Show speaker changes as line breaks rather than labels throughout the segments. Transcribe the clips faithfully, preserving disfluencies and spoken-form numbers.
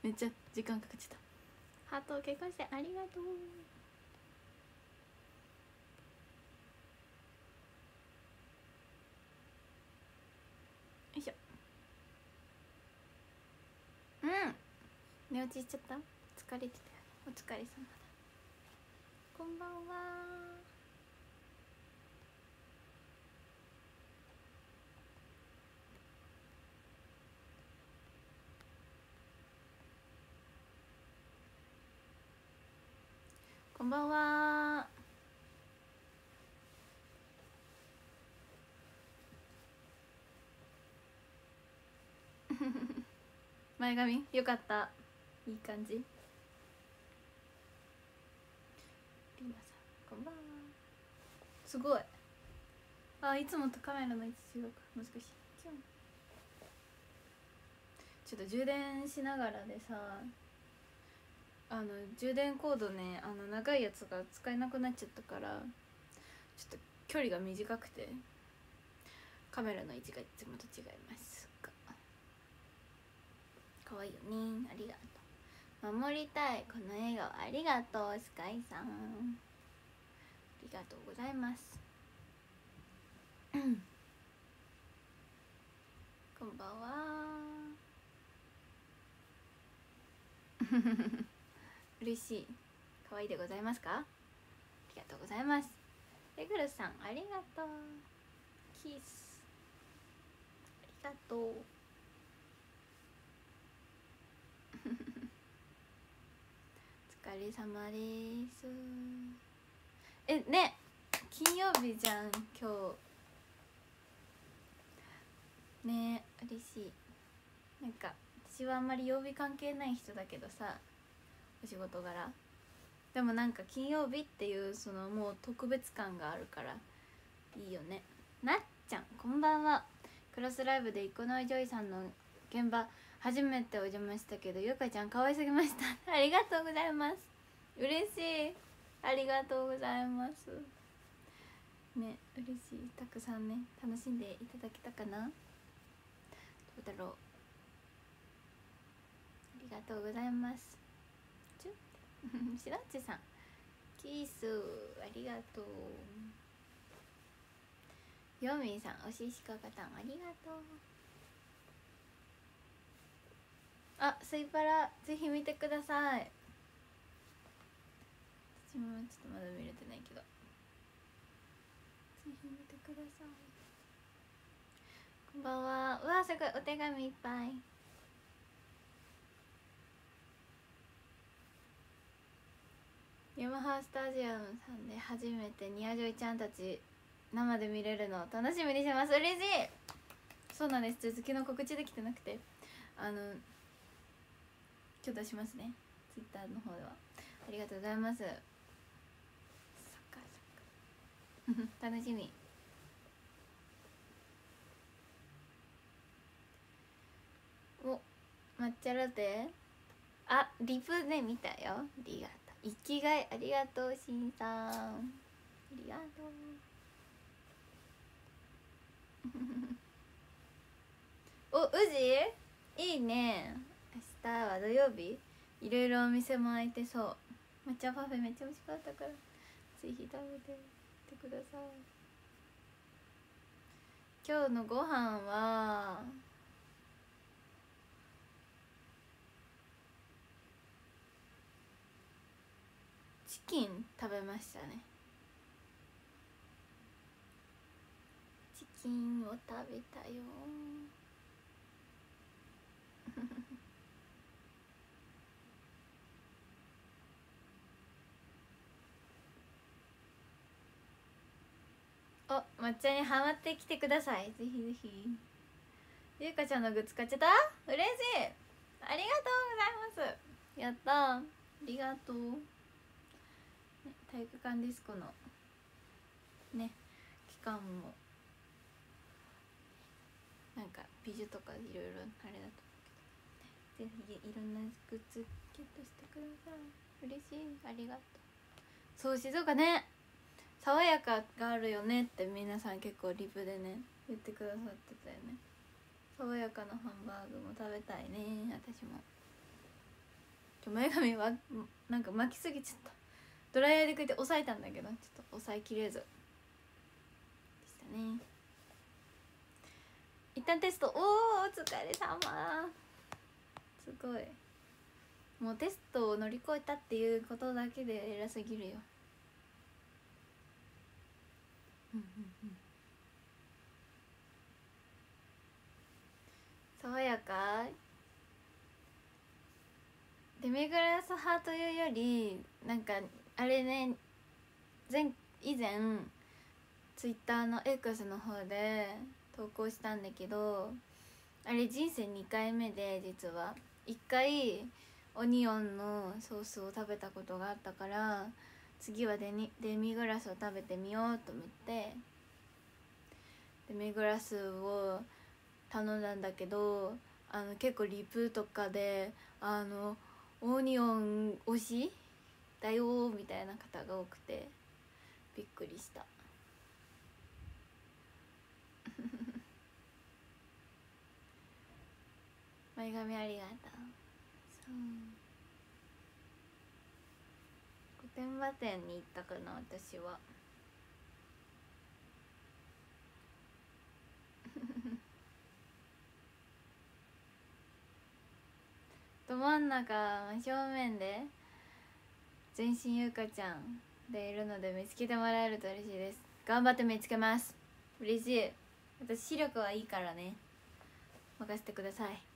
めっちゃ時間かかっちゃった。ハート結婚してありがとう。よいしょ。うん寝落ちしちゃった。疲れてたよね。お疲れ様だ。こんばんは。こんばんは。前髪よかった。いい感じ。リナさんこんばんは。すごい。あ、いつもとカメラの位置違うか。難しい。ちょっと充電しながらでさ、あの充電コードね、あの長いやつが使えなくなっちゃったから、ちょっと距離が短くてカメラの位置がいつもと違いますが、かわいいよね。ありがとう。守りたいこの笑顔ありがとう。スカイさんありがとうございます。こんばんは。嬉しい。可愛いでございますか。ありがとうございます。レグルさんありがとう。キスありがとう。お疲れ様です。えね、金曜日じゃん今日ね。嬉しい。なんか私はあんまり曜日関係ない人だけどさ、お仕事柄でもなんか金曜日っていうそのもう特別感があるからいいよね。なっちゃんこんばんは。クロスライブで生野ジョイさんの現場初めてお邪魔したけど、ゆかちゃん可愛すぎましたありがとうございます。嬉しい。ありがとうございますね。嬉しい。たくさんね楽しんでいただけたかな。どうだろう。ありがとうございます。ちょしらっちさんキスありがとう。ヨミンさんおししかかたんありがとう。あ、スイパラぜひ見てください。私もちょっとまだ見れてないけど、ぜひ見てください。こんばんは。うわすごいお手紙いっぱい。ヤマハスタジアムさんで初めてニアジョイちゃんたち生で見れるのを楽しみにしてます。嬉しい。そうなんです。続きの告知できてなくて、あの今日出しますね、ツイッターの方では。ありがとうございます。そっかそっか楽しみ。お抹茶ラテ、あリプね見たよ。ありがとう。生きがいありがとう。しんさんありがとうお、宇治いいね。明日は土曜日、いろいろお店も開いてそう。抹茶パフェめっちゃ美味しかったからぜひ食べてみてください。今日のご飯はチキン食べましたね。チキンを食べたよお、抹茶にハマってきてください。ぜひぜひ。ゆうかちゃんのグッズ買っちゃった。嬉しい。ありがとうございます。やったー。ありがとう、ね、体育館ディスコのね期間もなんか美女とかいろいろあれだと思うけど、ぜひいろんなグッズゲットしてください。嬉しい。ありがとう。そう静岡ね、爽やかがあるよねって皆さん結構リプでね言ってくださってたよね。爽やかなハンバーグも食べたいね。私もちょ前髪はなんか巻きすぎちゃった。ドライヤーでこうやって押さえたんだけどちょっと押さえきれずでしたね。一旦テスト。おーお疲れ様。すごい、もうテストを乗り越えたっていうことだけで偉すぎるよ。爽やか。デミグラス派というよりなんかあれね、前以前ツイッターの X の方で投稿したんだけど、あれ人生にかいめで、実はいっかいオニオンのソースを食べたことがあったから、次はデニデミグラスを食べてみようと思ってデミグラスを頼んだんだけど、あの結構リプとかであのオニオン推しだよみたいな方が多くてびっくりした。前髪ありがとう。そう、御殿場店に行ったかな私は。ど真ん中真正面で全身ゆうかちゃんでいるので見つけてもらえると嬉しいです。頑張って見つけます。嬉しい。私視力はいいからね、任せてください。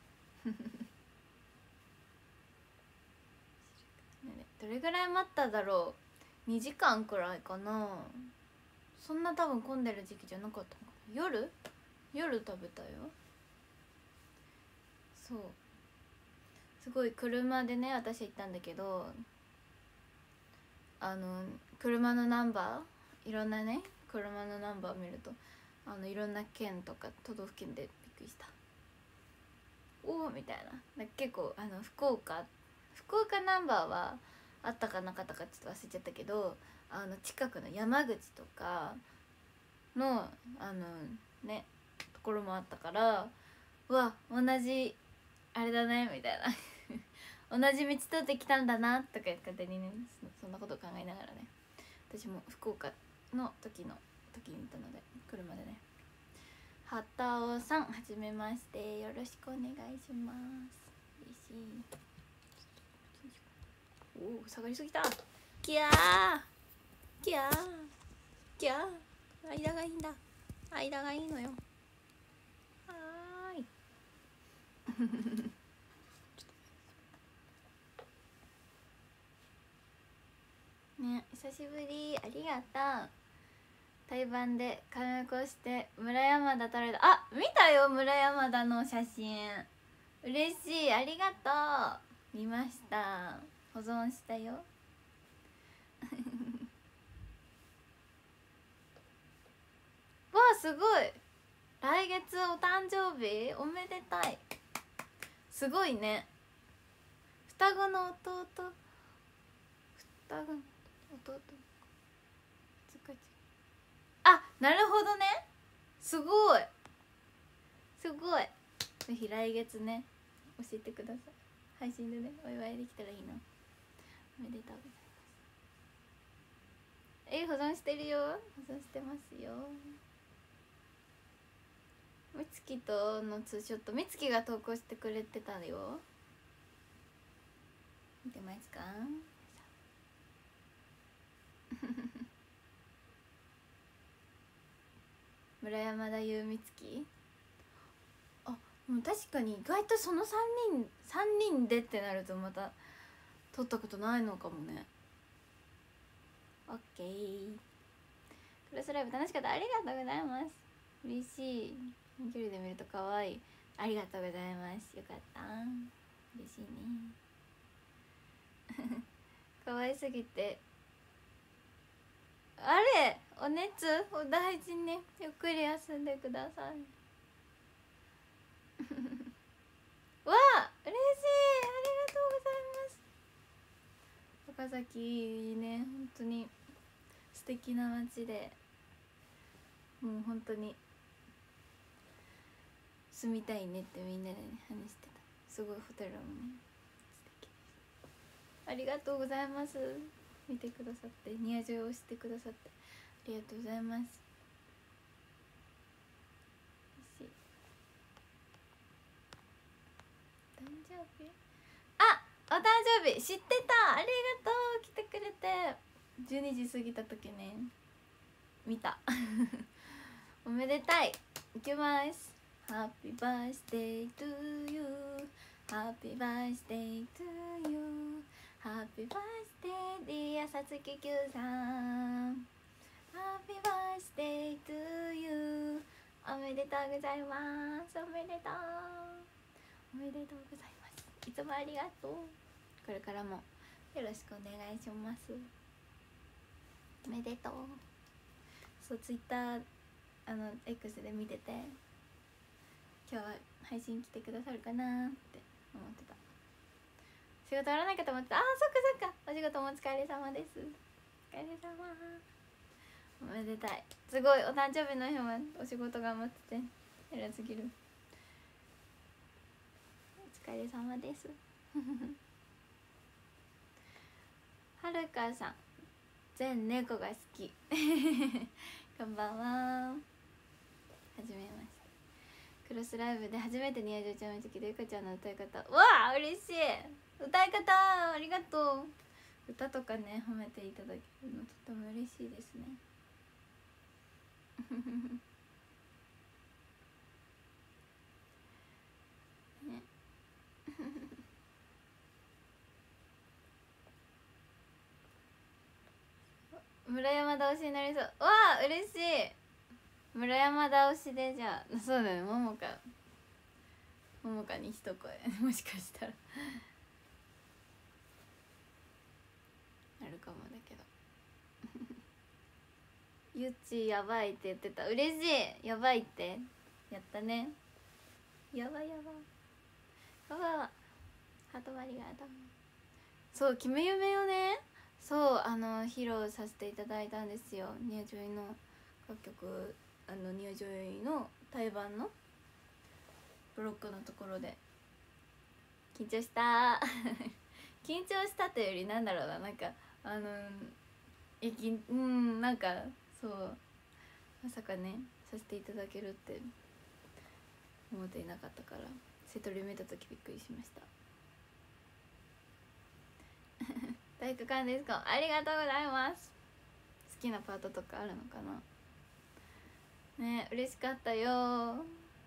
どれぐらい待っただろう。にじかんくらいかな。そんな多分混んでる時期じゃなかったのかな。夜夜食べたよ。そう、すごい車でね私行ったんだけど、あの車のナンバーいろんなね車のナンバーを見るとあのいろんな県とか都道府県でびっくりした。おおみたいな。結構あの福岡福岡ナンバーはあったかなかったかちょっと忘れちゃったけど、あの近くの山口とかのあのねところもあったから、うわ同じあれだねみたいな同じ道通ってきたんだなとか勝手にね そ, そんなことを考えながらね、私も福岡の時の時に行ったので車でね。はたおさんはじめまして、よろしくお願いします。嬉しい。おお下がりすぎた。キャーキャーキャー、間がいいんだ、間がいいのよ。はーいね、久しぶり、ありがとう。対バンで金子して村山田撮れた。あ、見たよ村山田の写真。嬉しい、ありがとう。見ました、保存したよわあすごい、来月お誕生日おめでたい。すごいね。双子の弟双子の弟あ、なるほどね。すごいすごい。ぜひ来月ね教えてください。配信でねお祝いできたらいいな。おめでとうございます。え、保存してるよ、保存してますよ。みつきとのツーショット、みつきが投稿してくれてたよ。見てますか村山田優美月。あ、もう確かに意外とそのさんにんさんにんでってなるとまた撮ったことないのかもね。オッケー。クロスライブ楽しかった、ありがとうございます。嬉しい、距離で見ると可愛い。ありがとうございます。よかった、嬉しいね可愛すぎて。あれ、お熱お大事にゆっくり休んでくださいわあ嬉しい、ありがとうございます。岡崎ね、本当に素敵な街で、もう本当に住みたいねってみんなで、ね、話してた。すごいホテルもね素敵です。 ありがとうございます。見てくださってニヤジョをしてくださってありがとうございます。誕生日、あ、お誕生日知ってた、ありがとう、来てくれて。じゅうにじ過ぎた時ね見たおめでたい。いきます。 Happy birthday to you, Happy birthday to you, Happy birthday dear さつき Q さん、 Happy birthday to you。 おめでとうございます。おめでとうおめでとうございます。いつもありがとう。これからもよろしくお願いします。おめでとう。そう、ツイッターあの X で見てて、今日は配信来てくださるかなって思ってた。仕事終わらないかと思ってた。あー、そっかそっか、お仕事もお疲れ様です。お疲れ様。おめでたい。すごい、お誕生日の日もお仕事頑張ってて偉すぎる。お疲れ様ですはるかさん、全猫が好きこんばんは。はじめまして。クロスライブで初めてニヤジョちゃんを見たけど、ゆかちゃんの歌い方、わあ嬉しい。歌い方ありがとう。歌とかね褒めていただけるのとても嬉しいですねね村山倒しになりそう。わあ嬉しい。村山倒しで、じゃあそうだね、ももかももかに一声もしかしたらあるかもだけどゆっちやばいって言ってた。嬉しい。やばいってやったね。やばいやばい。わわハートありがとう。そう、決め夢をね、そうあの披露させていただいたんですよ。ニヤジョイの楽曲、あのニヤジョイの対バンのブロックのところで緊張した緊張したというよりなんだろうな、なんかあのえきうんなんかそうまさかねさせていただけるって思っていなかったから、瀬戸り見た時びっくりしました体育館ですか。ありがとうございます。好きなパートとかあるのかなね。嬉しかったよ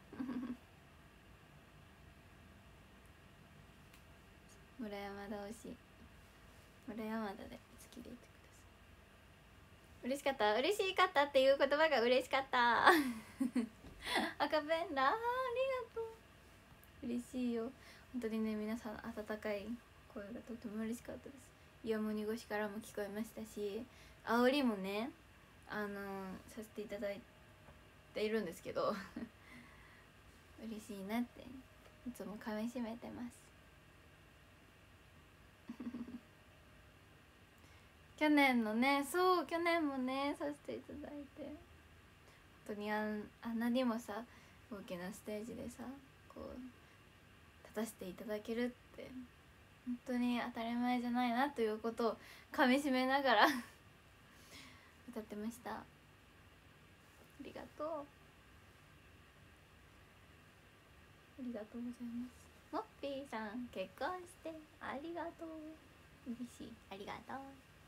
村山倒し、村山田で好きでいてください。嬉しかった。嬉しかったっていう言葉が嬉しかった赤ペンラありがとう。嬉しいよ本当にね。皆さん温かい声がとても嬉しかったです。イヤモニ越しからも聞こえましたし、煽りもねあのさせていただいているんですけど嬉しいなっていつもかみしめてます去年のね、そう去年もねさせていただいて、本当にあんあんなにもさ大きなステージでさこう立たせていただけるって本当に当たり前じゃないなということをかみしめながら歌ってました。ありがとうありがとうございます。モッピーさん結婚してありがとう。嬉しい。ありがとう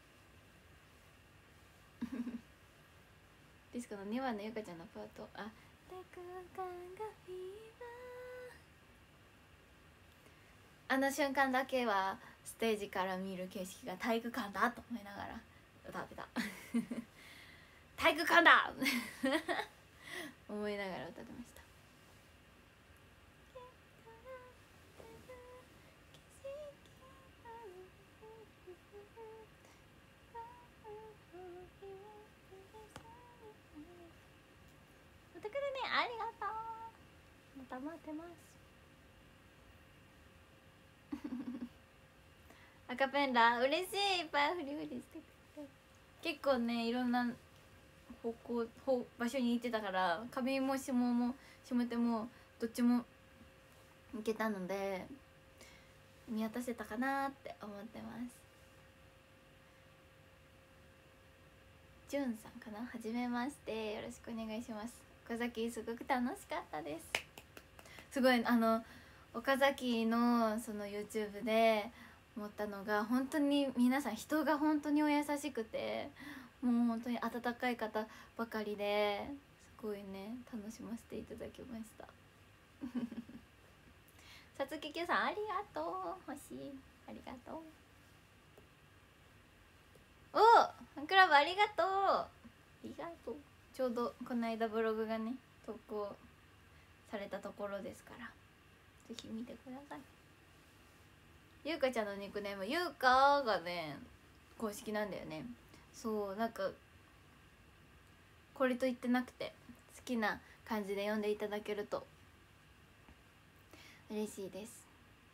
ディスコのにばんのゆかちゃんのパート、あ体育館がフィーバー、あの瞬間だけはステージから見る景色が体育館だと思いながら歌ってた体育館だ思いながら歌ってました。またくるね、ありがとう。また待ってます赤ペンラ嬉しい。いっぱいフリフリしてくれて、結構ねいろんな方向方場所に行ってたから、上も下も下手もどっちも行けたので見渡せたかなって思ってます。じゅんさんかな、はじめまして、よろしくお願いします。岡崎すごく楽しかったです。すごいあの岡崎のその YouTube で思ったのが、本当に皆さん人が本当にお優しくて、もう本当に温かい方ばかりで、すごいね楽しませていただきました。さつききゅうさんありがとう、欲しい、ありがとう。おファンクラブありがとう、ありがとう。ちょうどこの間ブログがね投稿されたところですから、ぜひ見てください。ゆうかちゃんのニックネームゆうかがね公式なんだよね。そう、なんかこれと言ってなくて、好きな感じで呼んでいただけると嬉しいです。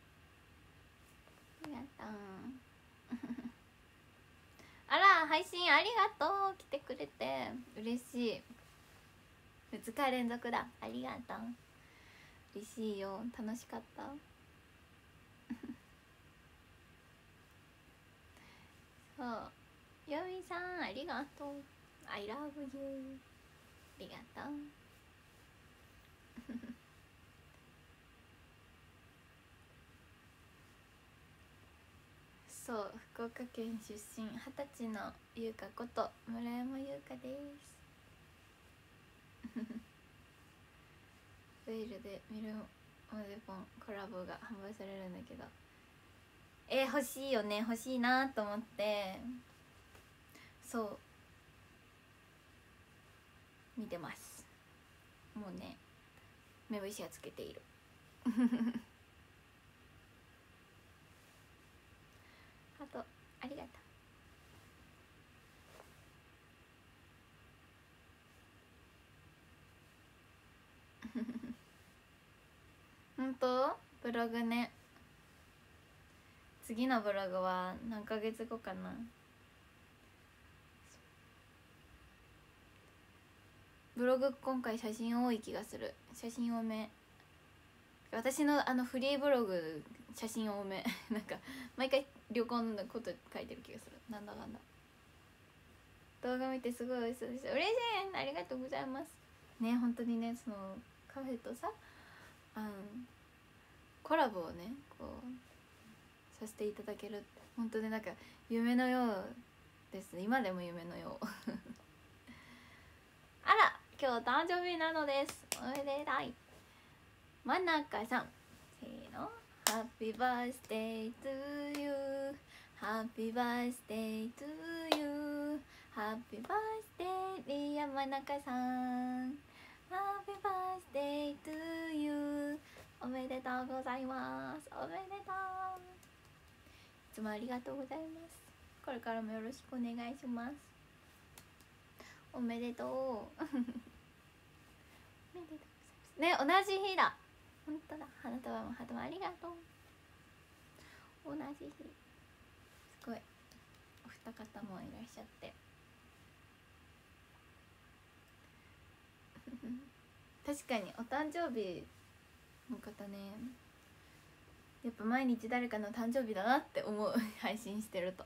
ありがとう。あら、配信ありがとう、来てくれて嬉しい。ふつか連続だ、ありがとう。嬉しいよ、楽しかった。そう、よみさんありがとう、 I love you、 ありがとう。そう、福岡県出身、二十歳のゆうかこと村山優香です。ウェイルでミルモデフォンコラボが販売されるんだけど、えー、欲しいよね、欲しいなと思って、そう見てます。もうね目星はつけている。あとありがとう。本当ブログね、次のブログは何ヶ月後かな。ブログ今回写真多い気がする。写真多め。私のあのフリーブログ写真多め。なんか毎回旅行のこと書いてる気がする。なんだかんだ。動画見てすごい美味しそうでした。嬉しい、ありがとうございます。ね、本当にね、そのカフェとさ、あのコラボをねこうさせていただけるって本当になんか夢のようです。今でも夢のよう。あら、今日誕生日なのです。おめでたい。真中さん、せーの、Happy birthday to you、 Happy birthday to you、 Happy birthday リア真中さん、 Happy birthday to you、 おめでとうございます。おめでとう。いつもありがとうございます。これからもよろしくお願いします。おめでとう。おめでとうございますね、同じ日だ。本当だ、花束もハートもありがとう。同じ日、すごいお二方もいらっしゃって。確かにお誕生日の方ね、やっぱ毎日誰かの誕生日だなって思う。配信してると。あ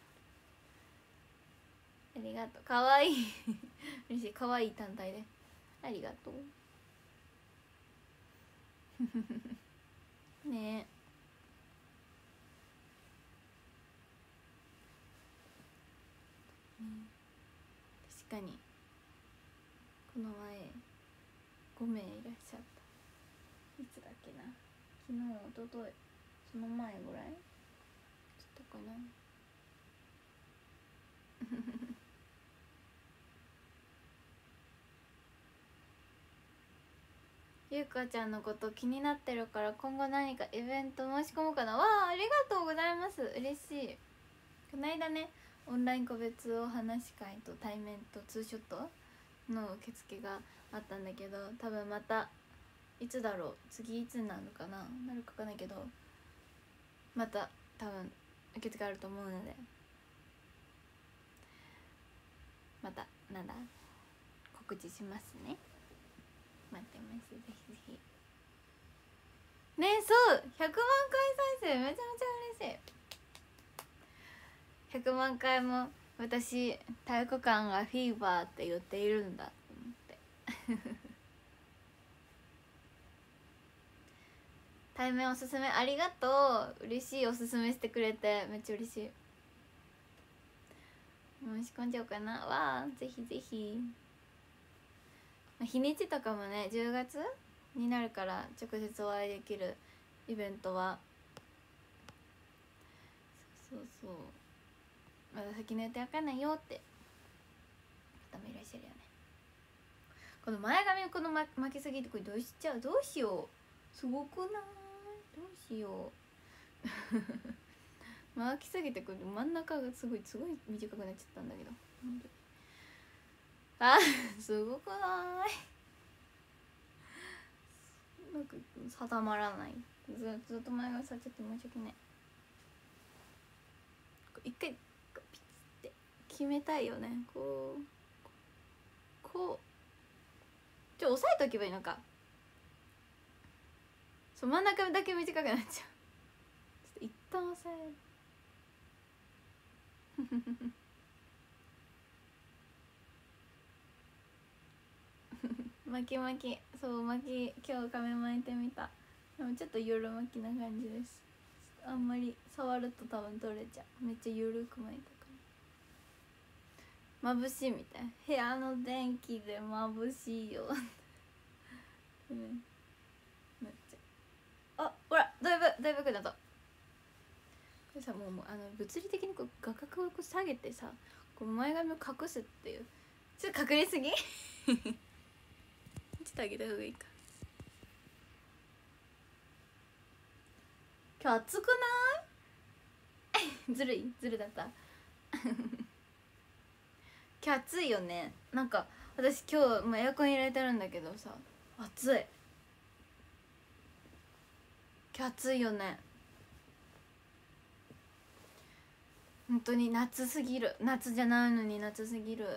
りがとう、かわいい。嬉しい、かわいい単体でありがとう。ねえ、確かにこの前ごめいいらっしゃった。いつだっけな、昨日おととい、その前ぐらいちょっとかな。ゆうかちゃんのこと気になってるから、今後何かイベント申し込もうかな。わあ、ありがとうございます、嬉しい。この間ね、オンライン個別お話し会と対面とツーショットの受付があったんだけど、多分またいつだろう、次いつになるのかな、なるかわかんないけど、また多分受付あると思うので、またなんだ告知しますね。待ってます、ぜひぜひ。 ね、そうひゃくまんかい再生めちゃめちゃ嬉しい。ひゃくまんかいも私体育館がフィーバーって言っているんだと思って対面おすすめありがとう。嬉しい、おすすめしてくれてめっちゃ嬉しい。申し込んじゃおうかな。わあぜひぜひ。日にちとかもねじゅうがつになるから直接お会いできるイベントはそうそうそう、まだ先の予定わかんないよって方もいらっしゃるよね。この前髪この巻きすぎてこれどうしちゃう、どうしよう、すごくない、どうしよう巻きすぎてこれ真ん中がすごいすごい短くなっちゃったんだけど、あすごくないなんか定まらない、ずずっと前がさちょっと申し訳ない。一回ピッて決めたいよね。こうこうちょ押さえとけばいいのか。そう真ん中だけ短くなっちゃう。ちょっと一旦押さえる巻き巻き、そう巻き今日髪巻いてみた。でもちょっとゆる巻きな感じです。あんまり触ると多分取れちゃう。めっちゃゆるく巻いたから眩しいみたい。部屋の電気で眩しいようん、めっちゃあほらだいぶだいぶ良くなった。これさもうもうあの物理的にこう画角をこう下げてさこう前髪を隠すっていう、ちょっと隠れすぎちょっと上げた方がいいか。今日暑くないずるいずるだった今日暑いよね。なんか私今日、まあ、エアコン入れてるんだけどさ暑い。今日暑いよね。本当に夏すぎる。夏じゃないのに夏すぎる。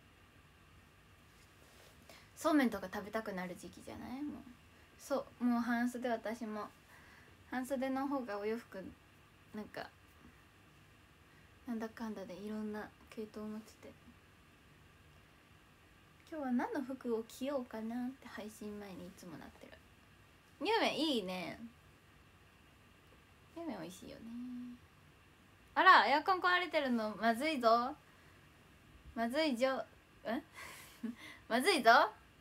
そうめんとか食べたくなる時期じゃない？もうそうもう半袖、私も半袖の方がお洋服なんかなんだかんだでいろんな系統を持ってて、今日は何の服を着ようかなって配信前にいつもなってる。乳麺いいね。乳麺美味しいよね。あらエアコン壊れてるのまずいぞまずいじょんまずいぞ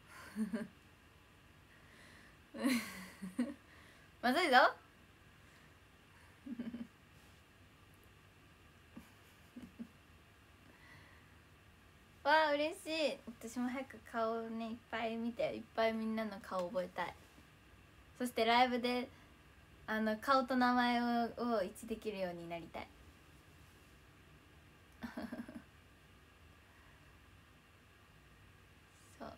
まずいぞわあ嬉しい。私も早く顔ねいっぱい見ていっぱいみんなの顔覚えたい。そしてライブであの顔と名前をを一致できるようになりたいそう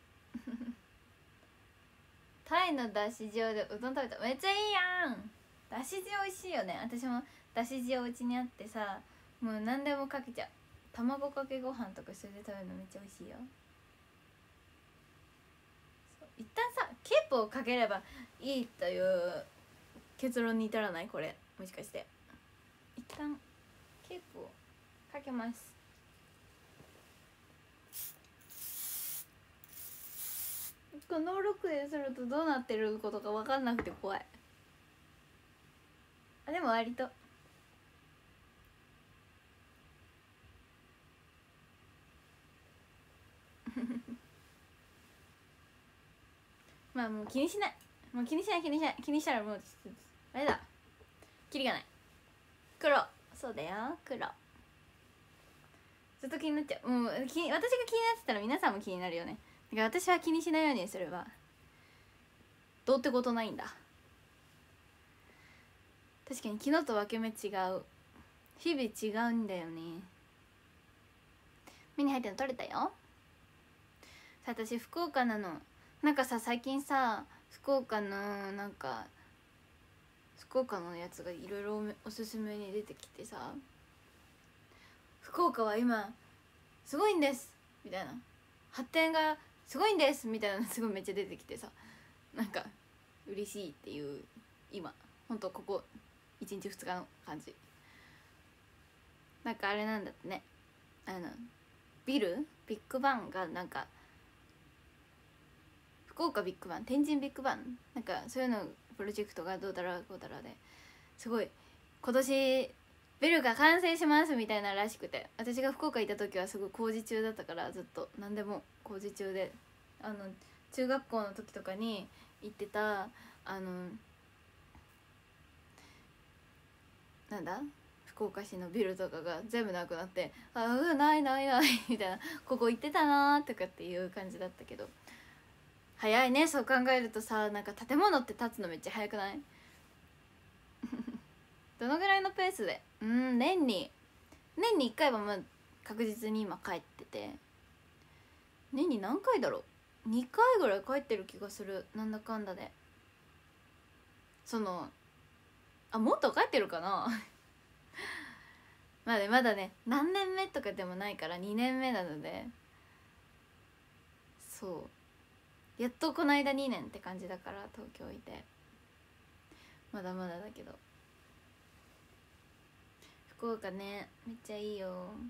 タイのだし塩でうどん食べた。めっちゃいいやん。だし塩美味しいよね。私もだし塩うちにあってさもう何でもかけちゃう。卵かけご飯とかそれで食べるのめっちゃ美味しいよ。一旦さケープをかければいいという結論に至らない？これもしかして一旦ケープをかけます。このロックでするとどうなってることか分かんなくて怖い。あでも割とまあもう気にしない。もう気にしない気にしない気にしたらもうあれだキリがない。黒そうだよ黒ずっと気になっちゃう。もうき私が気になってたら皆さんも気になるよね。だから私は気にしないようにすればどうってことないんだ。確かに昨日と分け目違う。日々違うんだよね。目に入ってるの取れたよ。さ私福岡なの。なんかさ最近さ福岡のなんか福岡のやつがいろいろおすすめに出てきてさ福岡は今すごいんですみたいな発展がすごいんですみたいなのすごいめっちゃ出てきてさなんか嬉しいっていう今ほんとここいちにちふつかの感じ。なんかあれなんだってね、あのビルビッグバンがなんか福岡ビッグバン、天神ビッグバン、なんかそういうのプロジェクトがどうだろうこうだろうですごい今年ビルが完成しますみたいならしくて、私が福岡行った時はすごい工事中だったから、ずっと何でも工事中で、あの中学校の時とかに行ってたあのなんだ福岡市のビルとかが全部なくなって、ああないないないみたいな、ここ行ってたなーとかっていう感じだったけど、早いね。そう考えるとさ、なんか建物って建つのめっちゃ早くない？どのぐらいのペースで、うん年に年にいっかいはまあ確実に今帰ってて、年に何回だろう、にかいぐらい帰ってる気がする、なんだかんだで。そのあもっと帰ってるかなまだまだね何年目とかでもないからにねんめなので、そうやっとこの間にねんって感じだから、東京いてまだまだだけど、福岡ねめっちゃいいよ。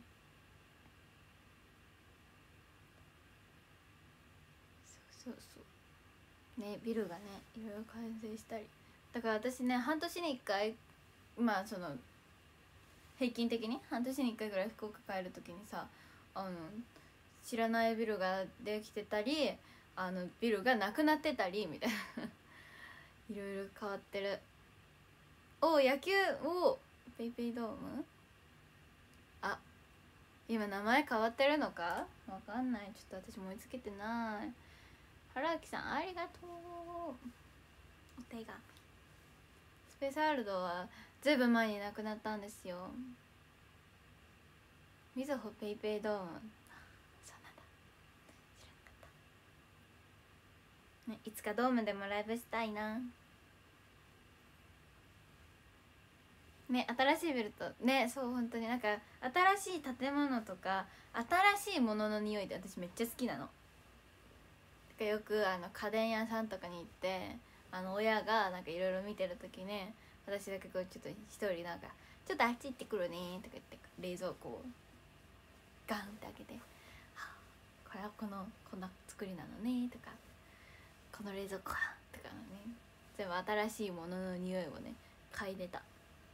そうそうそうね、ビルがねいろいろ完成したり、だから私ね半年にいっかい、まあその平均的に半年にいっかいぐらい福岡帰る時にさ、あの知らないビルができてたり、あのビルがなくなってたりみたいないろいろ変わってる。お野球をペイペイドーム、あ今名前変わってるのかわかんない、ちょっと私も追いつけてない。原明さんありがとう。お手紙。スペースワールドはずいぶん前になくなったんですよ。みずほペイペイドーム、そうなんだ、知らなかった、ね、いつかドームでもライブしたいなね。新しいビルとね、そう本当になんか新しい建物とか新しいものの匂いって私めっちゃ好きなの。かよくあの家電屋さんとかに行って、あの親がなんかいろいろ見てる時ね、私だけこうちょっと一人なんか「ちょっとあっち行ってくるね」とか言って冷蔵庫をガンって開けて「はあ、これはこのこんな作りなのね」とか「この冷蔵庫は」とかね、全部新しいものの匂いをね嗅いでた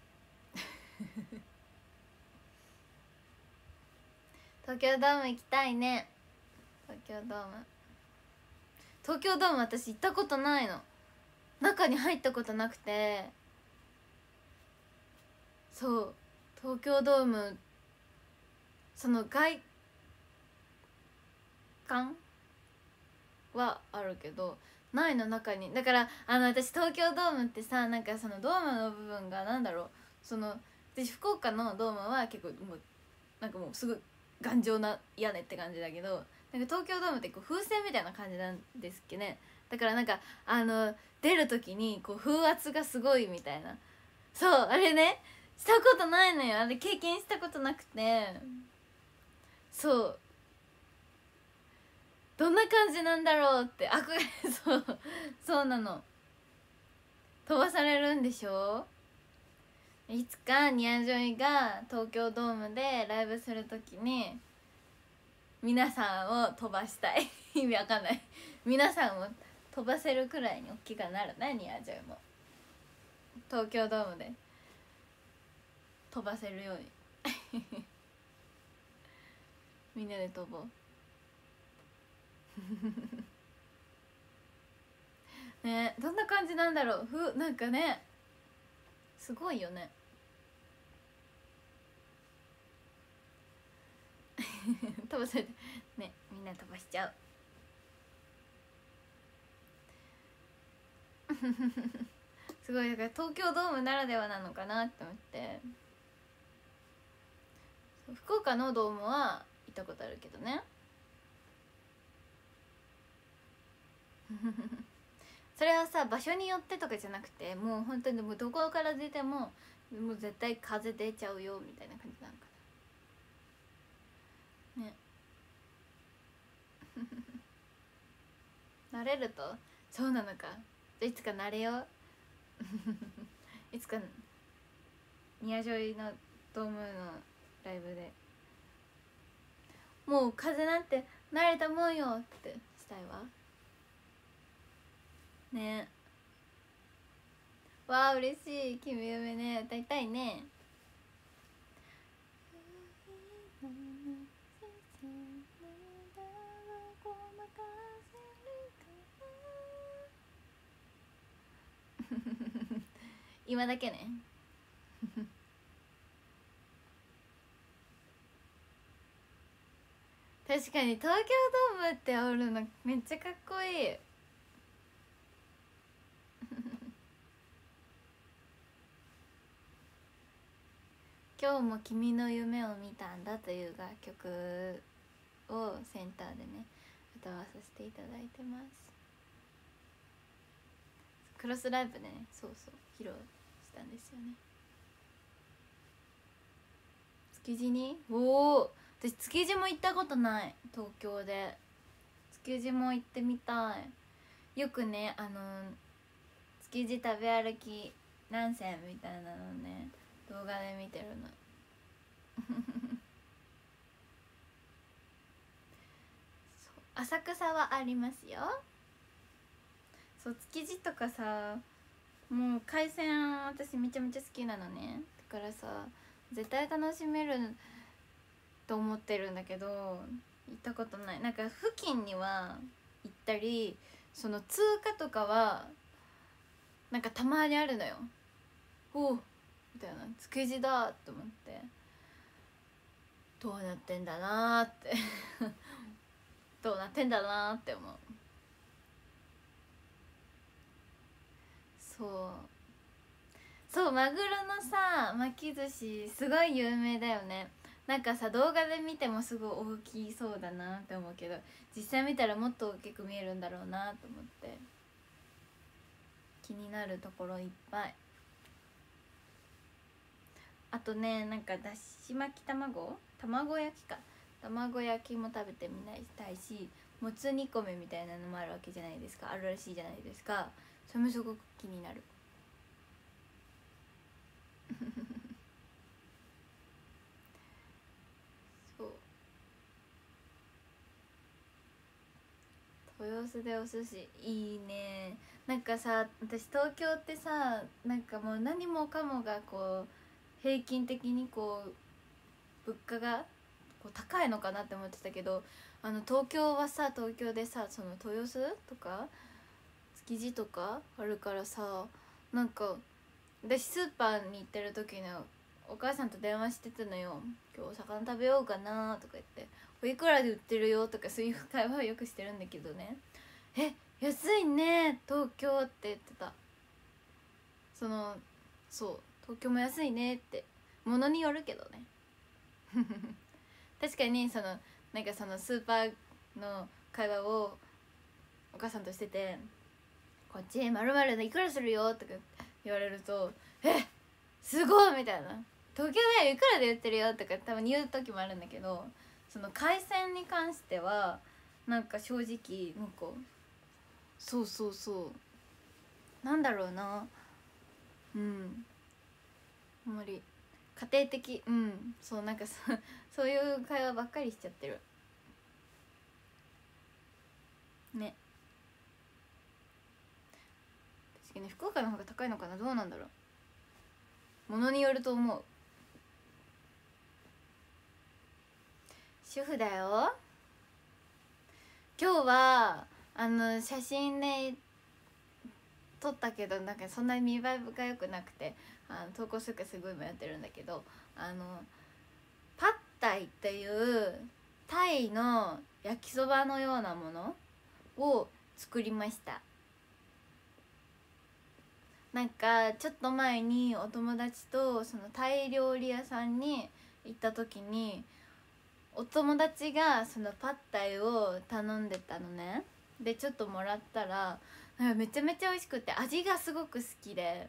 東京ドーム行きたいね。東京ドーム東京ドーム私行ったことないの、中に入ったことなくて、そう東京ドームその外観はあるけどないの中に。だからあの私東京ドームってさ、なんかそのドームの部分がなんだろう、その私福岡のドームは結構もうなんかもうすぐ頑丈な屋根って感じだけど、なんか東京ドームってこう風船みたいな感じなんですっけね。だからなんかあの出る時にこう風圧がすごいみたいな、そうあれねしたことないのよ、あれ経験したことなくて、そうどんな感じなんだろうって憧れそうそうなの。飛ばされるんでしょ。いつかニアジョイが東京ドームでライブするときに皆さんを飛ばしたい意味わかんない、皆さんを飛ばせるくらいに大きくなるね、ニアジョイも東京ドームで飛ばせるようにみんなで飛ぼうね、どんな感じなんだろう、ふなんかねすごいよね飛ばされてね、みんな飛ばしちゃうすごい、だから東京ドームならではなのかなって思って。福岡のドームは行ったことあるけどねそれはさ場所によってとかじゃなくて、もう本当にもうどこから出てももう絶対風出ちゃうよみたいな感じなのかなね慣れるとそうなのか、いつか慣れよういつかニアジョイのドームのライブでもう風なんて慣れたもんよってしたいわね。わあ嬉しい。君夢ね歌いたいね。今だけね確かに東京ドームっておるのめっちゃかっこいい今日も君の夢を見たんだという楽曲をセンターでね歌わさせていただいてます。クロスライブでねそうそう披露したんですよね。築地におお私築地も行ったことない。東京で築地も行ってみたい。よくねあの築地食べ歩き何選みたいなのね動画で見てるの浅草はありますよ。そう築地とかさもう海鮮私めちゃめちゃ好きなのね。だからさ絶対楽しめると思ってるんだけど行ったことない。なんか付近には行ったりその通過とかはなんかたまにあるのよ。おうみたいな築地だと思ってどうなってんだなーってどうなってんだなーって思う。そうそうマグロのさ巻き寿司すごい有名だよね。なんかさ動画で見てもすごい大きそうだなって思うけど実際見たらもっと大きく見えるんだろうなと思って気になるところいっぱい。あとねなんかだし巻き卵卵焼きか卵焼きも食べてみないたいしもつ煮込みみたいなのもあるわけじゃないですか。あるらしいじゃないですか。それもすごく気になるそう豊洲でお寿司いいね。なんかさ私東京ってさなんかもう何もかもがこう平均的にこう物価がこう高いのかなって思ってたけどあの東京はさ東京でさその豊洲とか築地とかあるからさなんか私スーパーに行ってる時のお母さんと電話してたのよ。今日お魚食べようかなとか言っておいくらで売ってるよとかそういう会話をよくしてるんだけどね。え安いね東京って言ってた。そのそう東京も安いねってものによるけどね確かにそのなんかそのスーパーの会話をお母さんとしててこっちまるまるでいくらするよとか言われるとえすごいみたいな東京でいくらで売ってるよとか多分言う時もあるんだけどその海鮮に関してはなんか正直なんかそうそうそうなんだろうなうんあんまり家庭的うんそうなんかそそういう会話ばっかりしちゃってるね。確かに福岡の方が高いのかなどうなんだろうものによると思う。主婦だよ今日はあの写真で撮ったけどなんかそんなに見栄えが良くなくてあの投稿するかすごい迷ってるんだけどあのパッタイっていうタイの焼きそばのようなものを作りました。なんかちょっと前にお友達とそのタイ料理屋さんに行った時にお友達がそのパッタイを頼んでたのね。でちょっともらったらなんかめちゃめちゃ美味しくて味がすごく好きで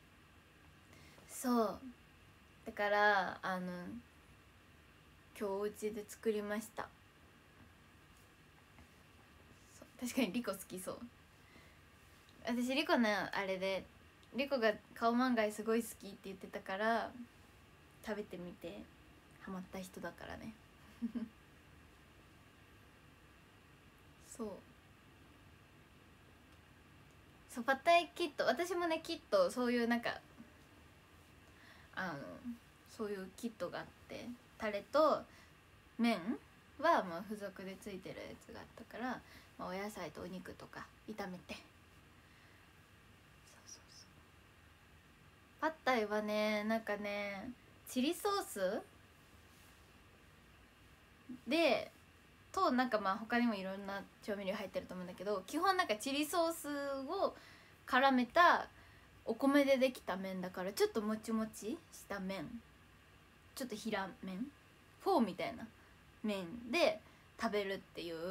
そうだからあの今日お家で作りました。そう確かにリコ好きそう。私リコのあれでリコがカオマンガイすごい好きって言ってたから食べてみてハマった人だからねそうそうパッタイキット、私もねキットそういうなんかあのそういうキットがあって、タレと麺はまあ付属でついてるやつがあったから、まあ、お野菜とお肉とか炒めて、そうそうそうパッタイはねなんかねチリソースでとなんかまあ他にもいろんな調味料入ってると思うんだけど、基本なんかチリソースを絡めたお米でできた麺だからちょっともちもちした麺、ちょっと平麺フォーみたいな麺で食べるっていう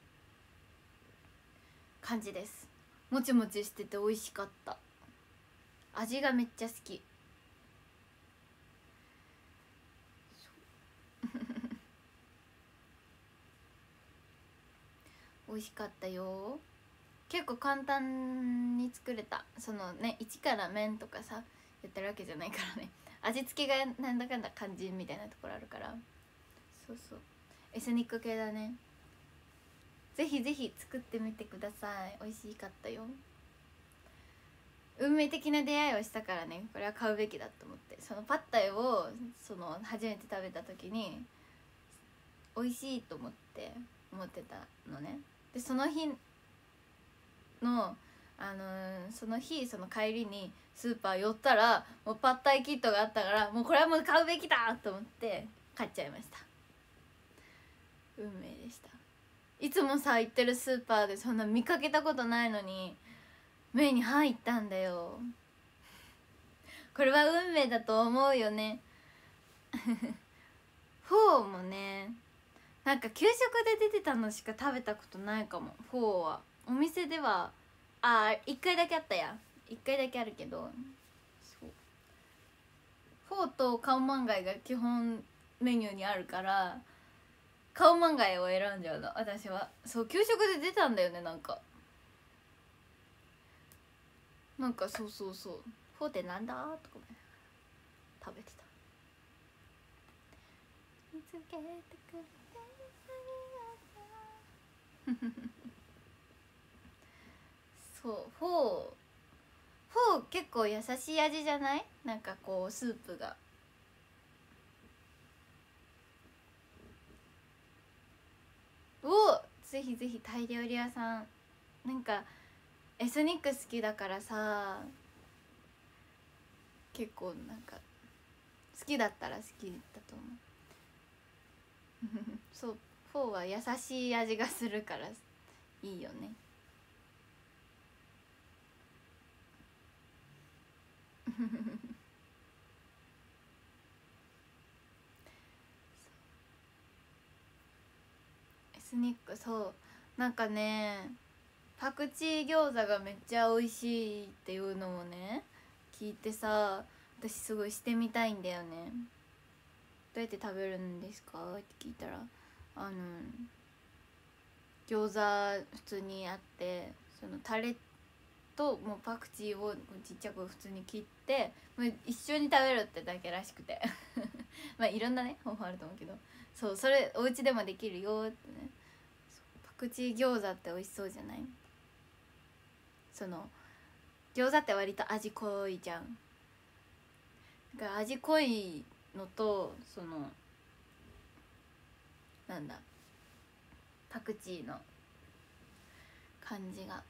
感じです。もちもちしてて美味しかった。味がめっちゃ好き美味しかったよ。結構簡単に作れた。そのね一から麺とかさやってるわけじゃないからね、味付けがなんだかんだ肝心みたいなところあるから、そうそうエスニック系だね。ぜひぜひ作ってみてください。美味しかったよ。運命的な出会いをしたからね、これは買うべきだと思って、そのパッタイをその初めて食べた時に美味しいと思って思ってたのね。でその日のあのー、その日その帰りにスーパー寄ったらもうパッタイキットがあったから、もうこれはもう買うべきだと思って買っちゃいました。運命でした。いつもさ行ってるスーパーでそんな見かけたことないのに目に入ったんだよ。これは運命だと思うよねフォーもねなんか給食で出てたのしか食べたことないかも。フォーはお店ではあーいっかいだけあったやいっかいだけあるけど、そうフォーとカオマンガイが基本メニューにあるからカオマンガイを選んじゃうの私は。そう給食で出たんだよね、なんかなんかそうそうそうフォーってなんだとか食べてた。見つけてくれてありがとうそうフォーフォー結構優しい味じゃない？なんかこうスープがおぜひぜひタイ料理屋さんなんかエスニック好きだからさ、結構なんか好きだったら好きだと思うそうフォーは優しい味がするからいいよねエスニックそうなんかねパクチー餃子がめっちゃ美味しいっていうのをね聞いてさ、私すごいしてみたいんだよね。どうやって食べるんですかって聞いたら、あの餃子普通にあって、そのタレともうパクチーをちっちゃく普通に切ってもう一緒に食べるってだけらしくてまあいろんなね方法あると思うけど、そうそれお家でもできるよってね。パクチー餃子って美味しそうじゃない？その餃子って割と味濃いじゃん。だから味濃いのとそのなんだパクチーの感じが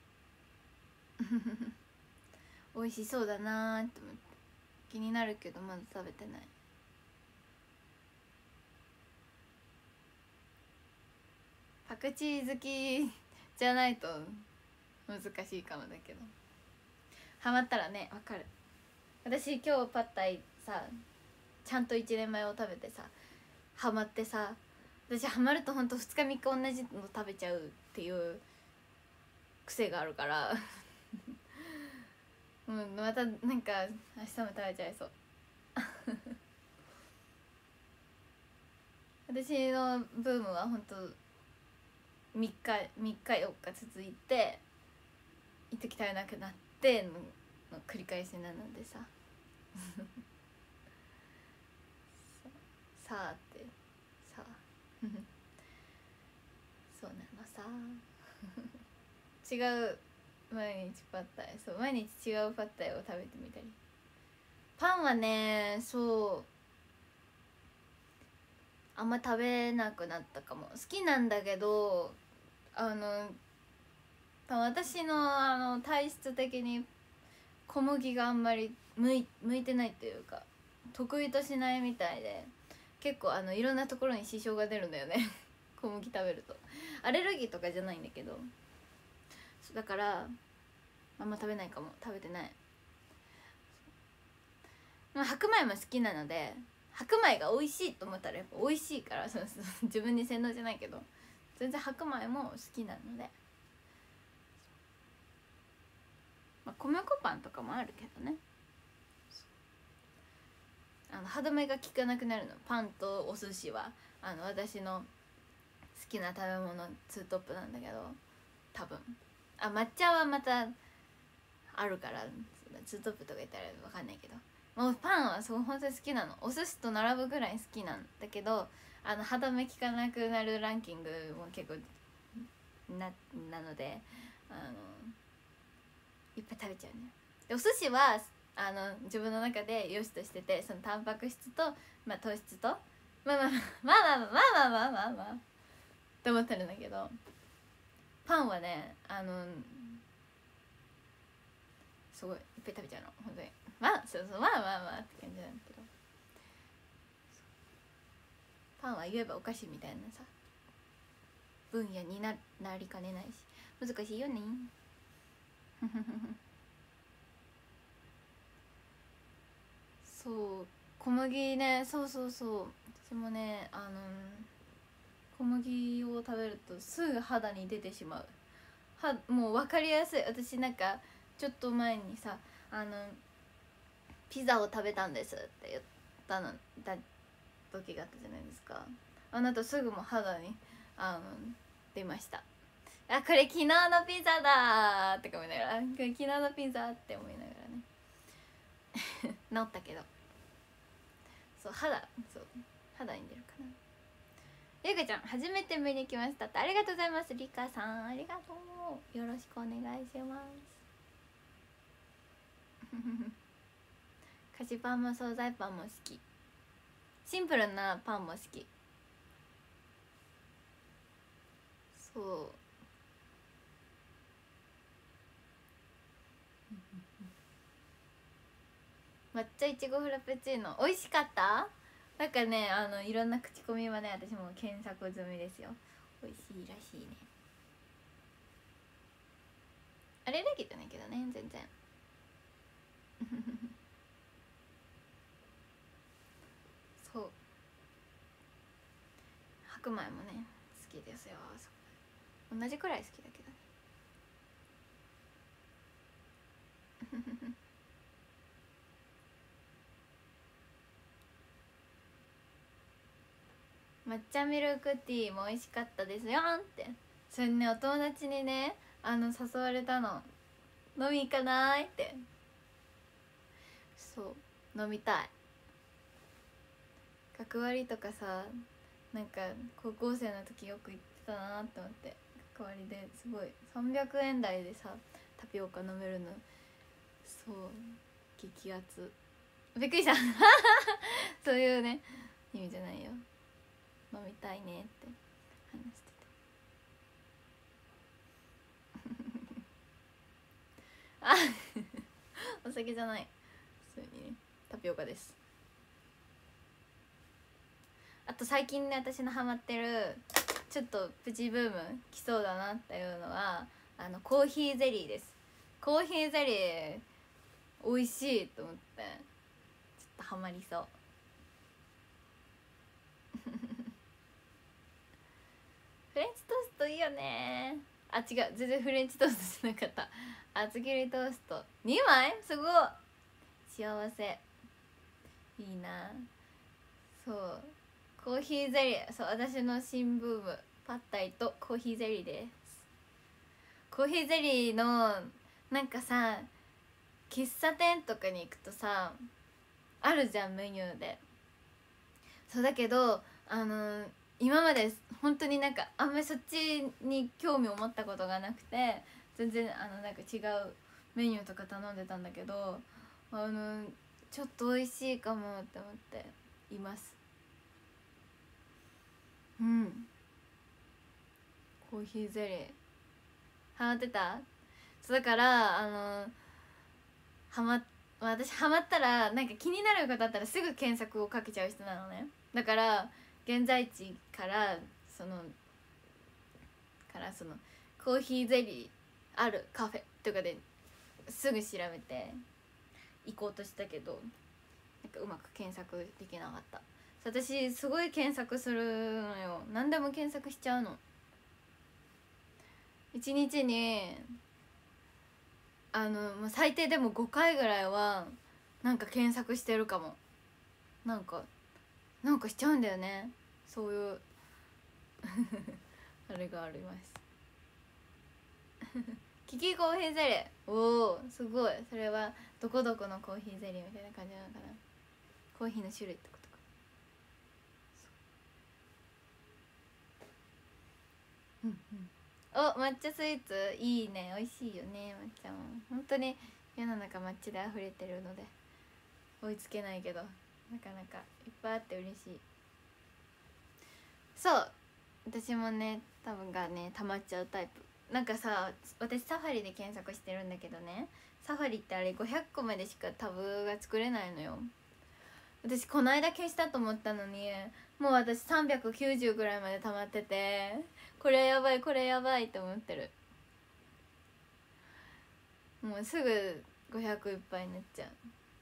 美味しそうだなーって思って気になるけどまだ食べてない。パクチー好きじゃないと難しいかもだけど、ハマったらねわかる。私今日パッタイさちゃんといちねんまえを食べてさハマってさ、私ハマるとほんとふつかみっか同じの食べちゃうっていう癖があるからうん、またなんか明日も食べちゃいそう私のブームはほんとみっかみっかよっか続いて一時食べなくなってのの繰り返しなのでささあってさあそうなのさ違う毎日パッタイ、そう毎日違うパッタイを食べてみたり、パンはねそうあんま食べなくなったかも。好きなんだけどあの私のあの体質的に小麦があんまり向い向いてないというか得意としないみたいで、結構あのいろんなところに支障が出るんだよね小麦食べると。アレルギーとかじゃないんだけど、だからあんま食べないかも。食べてない。まあ白米も好きなので、白米が美味しいと思ったらやっぱ美味しいから、そうそう自分に洗脳じゃないけど全然白米も好きなので、まあ、米粉パンとかもあるけどね、あの歯止めが効かなくなるの。パンとお寿司はあの私の好きな食べ物ツートップなんだけど、多分あ抹茶はまたあるからツートップとか言ったら分かんないけど、もうパンはそう本当に好きなの。お寿司と並ぶぐらい好きなんだけど、あの歯止め効かなくなるランキングも結構ななので、あのいっぱい食べちゃうね。でお寿司はあの自分の中で良しとしてて、そのタンパク質と、まあ、糖質とまあまあまあまあまあまあまあまあまあまあって思ってるんだけど、パンはねあのすごいいっぱい食べちゃうの本当に。まあそうそうまあまあまあって感じなんだけど、パンは言えばお菓子みたいなさ分野に な, なりかねないし難しいよねそう小麦ね、そうそうそう、私もねあの小麦を食べるとすぐ肌に出てしまう。はもう分かりやすい。私なんかちょっと前にさあのピザを食べたんですって言ったのだ時があったじゃないですか。あなたすぐも肌にあの出ました。あこれ昨日のピザだーって思いながら、これ昨日のピザって思いながらね治ったけど、そう肌そう肌に出るかな。ゆかちゃん初めて見に来ましたって、ありがとうございます。りかさんありがとう、よろしくお願いします菓子パンも惣菜パンも好き、シンプルなパンも好き。そう抹茶いちごフラペチーノ美味しかった。なんかねあのいろんな口コミはね私も検索済みですよ。美味しいらしいね。アレルギーじゃないけどね全然そう白米もね好きですよ。同じくらい好きだけどね抹茶ミルクティーも美味しかったですよって、それねお友達にねあの誘われたの。飲み行かないって。そう飲みたい。学割とかさなんか高校生の時よく行ってたなって思って、学割ですごいさんびゃくえん台でさタピオカ飲めるのそう激アツ。びっくりしたそういうね意味じゃないよ。飲みたいねって話してたあお酒じゃない、普通にねタピオカです。あと最近ね私のハマってるちょっとプチブーム来そうだなっていうのはあのコーヒーゼリーです。コーヒーゼリー美味しいと思ってちょっとハマりそうフレンチトーストいいよね。あ違う全然フレンチトーストじゃなかった。厚切りトーストにまいすごい幸せいいな。そうコーヒーゼリー、そう私の新ブームパッタイとコーヒーゼリーです。コーヒーゼリーのなんかさ喫茶店とかに行くとさあるじゃんメニューで。そうだけどあの今まで本当になんかあんまりそっちに興味を持ったことがなくて全然あのなんか違うメニューとか頼んでたんだけどあのちょっと美味しいかもって思っています。うん。コーヒーゼリーハマってた？そうだからあのハマ私ハマったらなんか気になることあったらすぐ検索をかけちゃう人なのね。だから現在地からそのからそのコーヒーゼリーあるカフェとかですぐ調べて行こうとしたけどなんかうまく検索できなかった。私すごい検索するのよ。何でも検索しちゃうの。一日にあの、まあ、最低でもごかいぐらいはなんか検索してるかも。なんかなんかしちゃうんだよねそういうあれがありますキキコーヒーゼリー、おおすごい。それはどこどこのコーヒーゼリーみたいな感じなのかな。コーヒーの種類ってことか。うんうん。お抹茶スイーツいいね。美味しいよね抹茶も。本当に世の中抹茶で溢れてるので追いつけないけどなかなかいっぱいあって嬉しい。そう私もね多分がね溜まっちゃうタイプ。なんかさ私サファリで検索してるんだけどねサファリってあれごひゃっこまでしかタブが作れないのよ。私この間消したと思ったのにもう私さんびゃくきゅうじゅうぐらいまで溜まっててこれやばいこれやばいって思ってる。もうすぐごひゃくいっぱいになっちゃう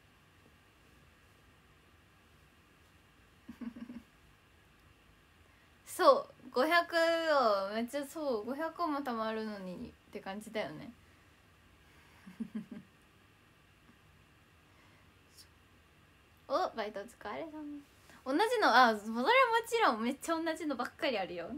そうごひゃくをめっちゃそうごひゃくもたまるのにって感じだよねおバイトお疲れ様。同じのあそれはもちろんめっちゃ同じのばっかりあるよ。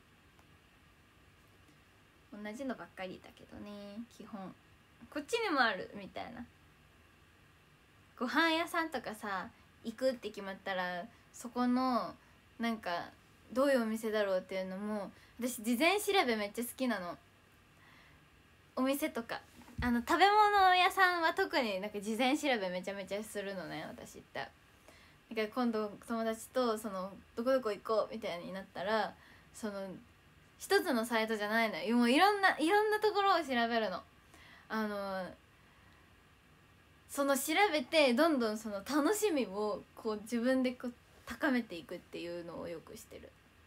同じのばっかりだけどね基本こっちにもあるみたいな。ご飯屋さんとかさ行くって決まったらそこのなんかどういうお店だろうっていうのも私事前調べめっちゃ好きなの。お店とかあの食べ物屋さんは特になんか事前調べめちゃめちゃするのね私って。だから今度友達とそのどこどこ行こうみたいになったらその一つのサイトじゃないのよ。もういろんないろんなところを調べるの。あのその調べてどんどんその楽しみをこう自分でこう高めていくっていうのをよくしてる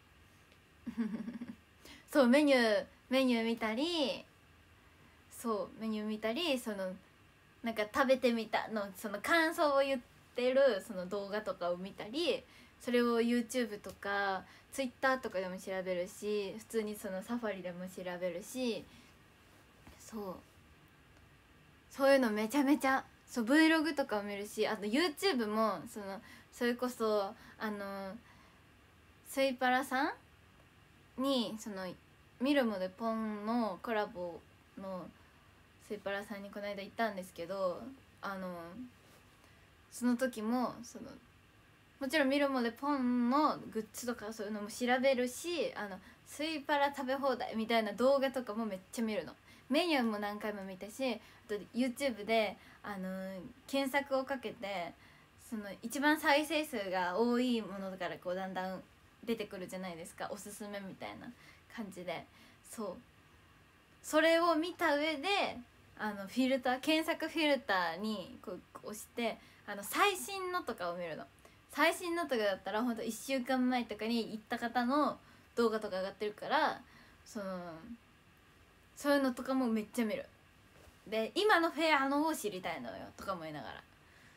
そうメニューメニュー見たりそうメニュー見たりそのなんか食べてみたのその感想を言ってるその動画とかを見たりそれを YouTube とか Twitter とかでも調べるし普通にそのサファリでも調べるしそうそういうのめちゃめちゃそう Vlog とかを見るしあと YouTube もそのそれこそあのスイパラさんにそのミルモでポンのコラボのスイパラさんにこの間行ったんですけどあのその時もそのもちろんミルモでポンのグッズとかそういうのも調べるしあのスイパラ食べ放題みたいな動画とかもめっちゃ見るの。メニューも何回も見たしあと YouTube で、あのー、検索をかけてその一番再生数が多いものからこうだんだん出てくるじゃないですかおすすめみたいな感じでそうそれを見た上であのフィルター検索フィルターにこう押してあの最新のとかを見るの。最新のとかだったらほんといっしゅうかんまえとかに行った方の動画とか上がってるからそのそういうのとかもめっちゃ見る。で今のフェアのを知りたいのよとかも言いながら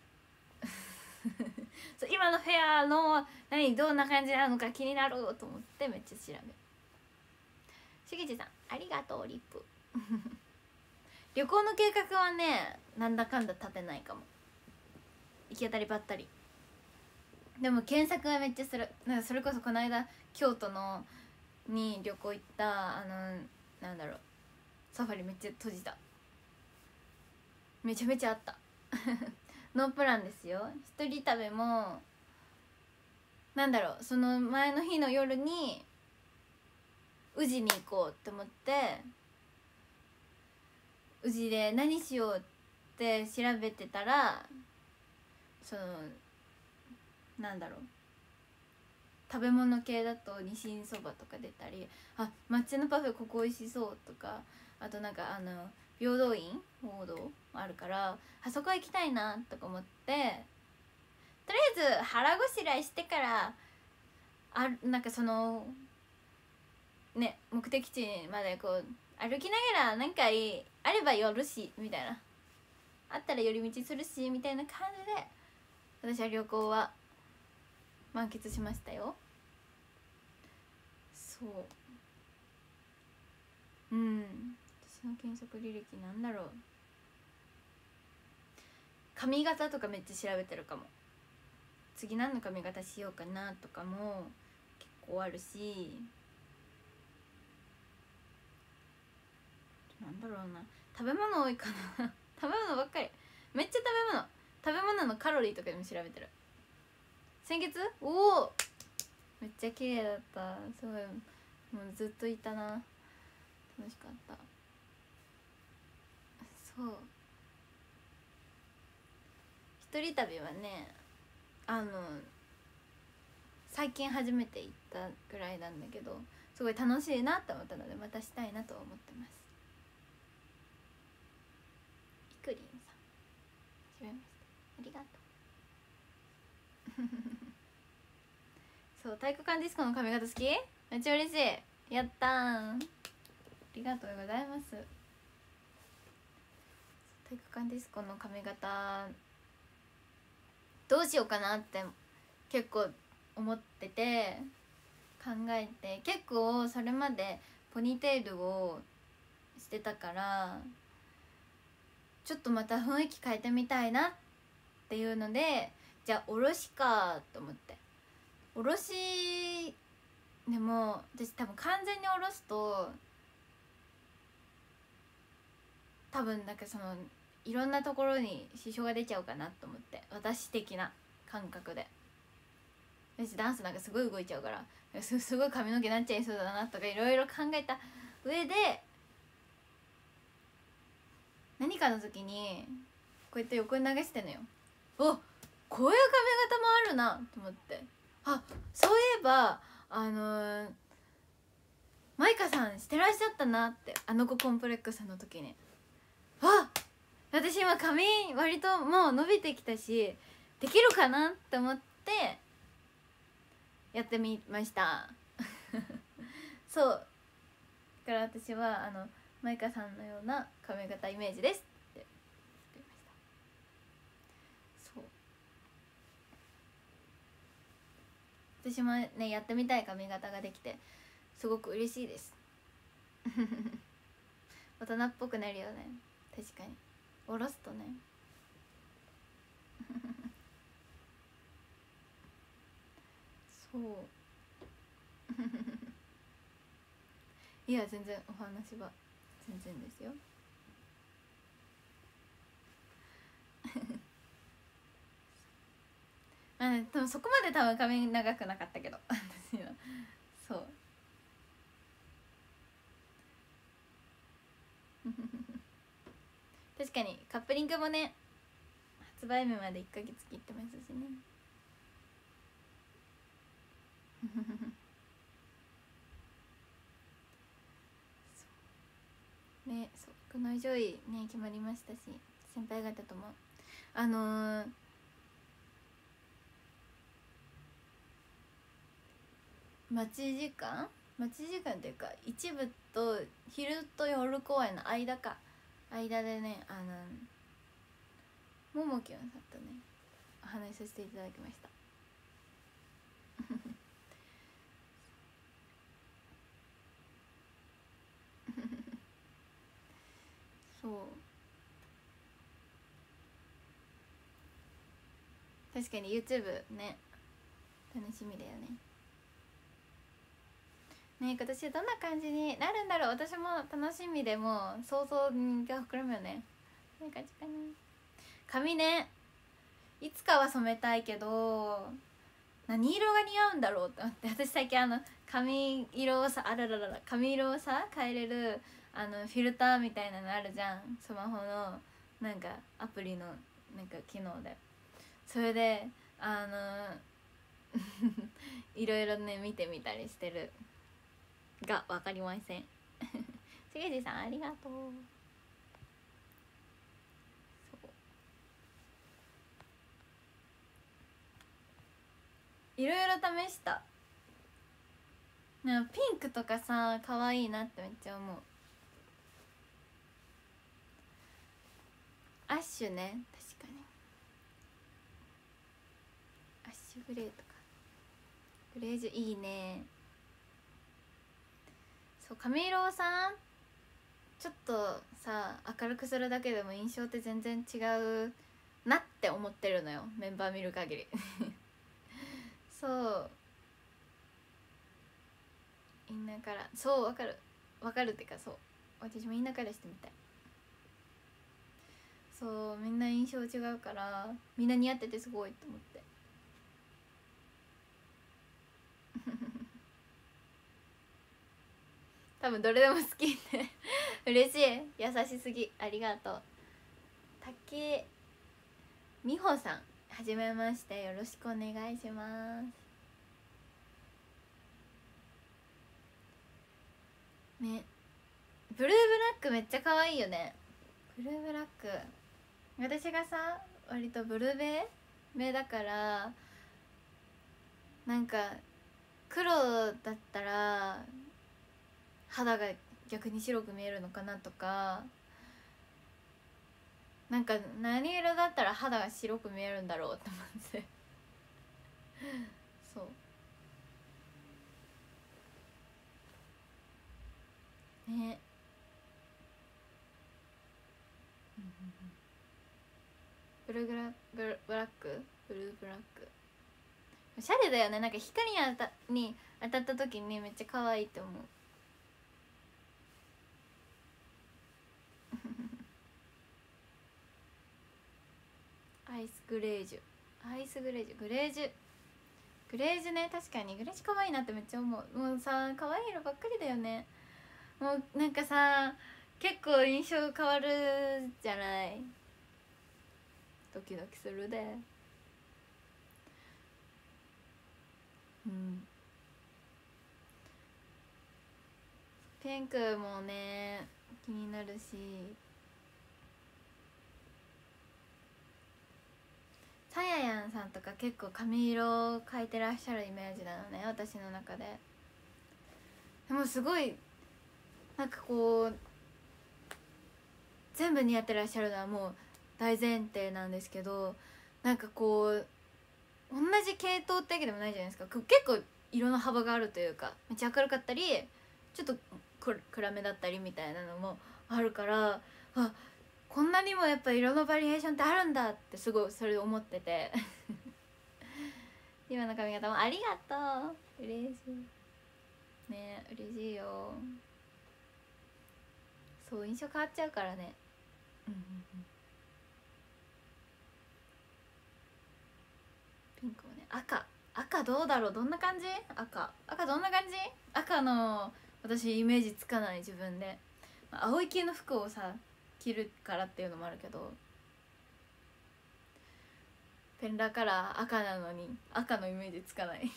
そう今のフェアの何どんな感じなのか気になると思ってめっちゃ調べる。しげちさんありがとうリップ旅行の計画はねなんだかんだ立てないかも。行き当たりばったりでも検索はめっちゃする。なんかそれこそこの間京都のに旅行行ったあのなんだろうサファリめっちゃ閉じた。 めちゃめちゃあったノープランですよ。一人旅もなんだろう、その前の日の夜に宇治に行こうって思って宇治で何しようって調べてたら、そのなんだろう、食べ物系だとニシンそばとか出たり、あ、抹茶のパフェここ美味しそうとか、あとなんかあの平等院報道あるからあそこ行きたいなとか思って、とりあえず腹ごしらえしてからあなんかそのね目的地までこう歩きながらなんかいいあれば寄るしみたいな、あったら寄り道するしみたいな感じで私は旅行は満喫しましたよ。そううん、私の検索履歴なんだろう、髪型とかめっちゃ調べてるかも。次何の髪型しようかなとかも結構あるし、なんだろうな、食べ物多いかな食べ物ばっかり、めっちゃ食べ物食べ物のカロリーとかでも調べてる。先月おおめっちゃ綺麗だった、すごいもうずっといたな、楽しかった。そう一人旅はね、あの最近初めて行ったぐらいなんだけどすごい楽しいなと思ったのでまたしたいなと思ってます。いくりんさんはじめましてありがとうそう体育館ディスコの髪型好き？めっちゃ嬉しい、やったーん、ありがとうございます。体育館ディスコの髪型どうしようかなって結構思ってて考えて、結構それまでポニーテールをしてたからちょっとまた雰囲気変えてみたいなっていうので、じゃあおろしかと思って、おろしでも私多分完全におろすと多分なんかそのいろんなところに支障が出ちゃうかなと思って、私的な感覚で。私ダンスなんかすごい動いちゃうからす, すごい髪の毛になっちゃいそうだなとかいろいろ考えた上で、何かの時にこうやって横に流してんのよ。お、こういう髪型もあるなと思って、あ、そういえばあのー、マイカさんしてらっしゃったなって、あの子コンプレックスの時に、あ、私今髪割ともう伸びてきたしできるかなって思ってやってみましたそうだから私はあのマイカさんのような髪型イメージですって作りました。そう私もねやってみたい髪型ができてすごく嬉しいです大人っぽくなるよね、確かに下ろすとねそういや全然お話は全然ですよまあ、ね、多分そこまで多分髪長くなかったけど私はそう確かにカップリングもね発売日までいっかげつ切ってますしねそうね、そうこの上位ね決まりましたし、先輩方ともあのー、待ち時間待ち時間っていうか一部と昼と夜公演の間か間でね、あのももきゅんさんとねお話しさせていただきましたそう確かに YouTube ね楽しみだよね。ねえ今年どんな感じになるんだろう、私も楽しみでもう想像が膨らむよね。 こんな感じかな。髪ね、いつかは染めたいけど何色が似合うんだろうって思って、私最近あの髪色をさ、あらららら髪色をさ変えれるあのフィルターみたいなのあるじゃん、スマホのなんかアプリのなんか機能で。それであのいろいろね見てみたりしてるが分かりませんしげじさんありがとう。いろいろ試した。なんかピンクとかさ可愛いなってめっちゃ思う。アッシュね、確かにアッシュグレーとかグレージュいいね。そう、髪色をさちょっとさ明るくするだけでも印象って全然違うなって思ってるのよ、メンバー見る限りそうみんなから、そうわかるわかるってか、そう私もみんなからしてみたい。そうみんな印象違うからみんな似合っててすごいと思って多分どれでも好きね嬉しい、優しすぎ、ありがとう。竹美穂さん、はじめまして、よろしくお願いしますね。ブルーブラックめっちゃ可愛いよね。ブルーブラック、私がさ割とブルベ目だからなんか黒だったら肌が逆に白く見えるのかなとか、なんか何色だったら肌が白く見えるんだろうって思ってそうね。ブルーグラブルブラックブルーブラックおしゃれだよね。なんか光に当たに当たった時にめっちゃ可愛いって思うアイスグレージュアイスグレージュグレージュグレージュね、確かにグレージュ可愛いなってめっちゃ思う。もうさ可愛い色ばっかりだよね。もうなんかさ結構印象変わるじゃない。ドキドキするで。うんピンクもね気になるし、さややんさんとか結構髪色を変えてらっしゃるイメージなのね、私の中で。でもすごいなんかこう全部似合ってらっしゃるのはもう大前提なんですけど、なんかこう同じ系統ってわけでもないじゃないですか。結構色の幅があるというか、めっちゃ明るかったりちょっと暗めだったりみたいなのもあるから、あこんなにもやっぱ色のバリエーションってあるんだってすごいそれで思ってて今の髪型もありがとう、嬉しいね、嬉しいよ。そう印象変わっちゃうからね。うんうんうんピンクもね、赤赤どうだろう、どんな感じ。赤赤どんな感じ。赤の私イメージつかない自分で。青い系の服をさ着るからっていうのもあるけど、ペンラカラー赤なのに赤のイメージつかない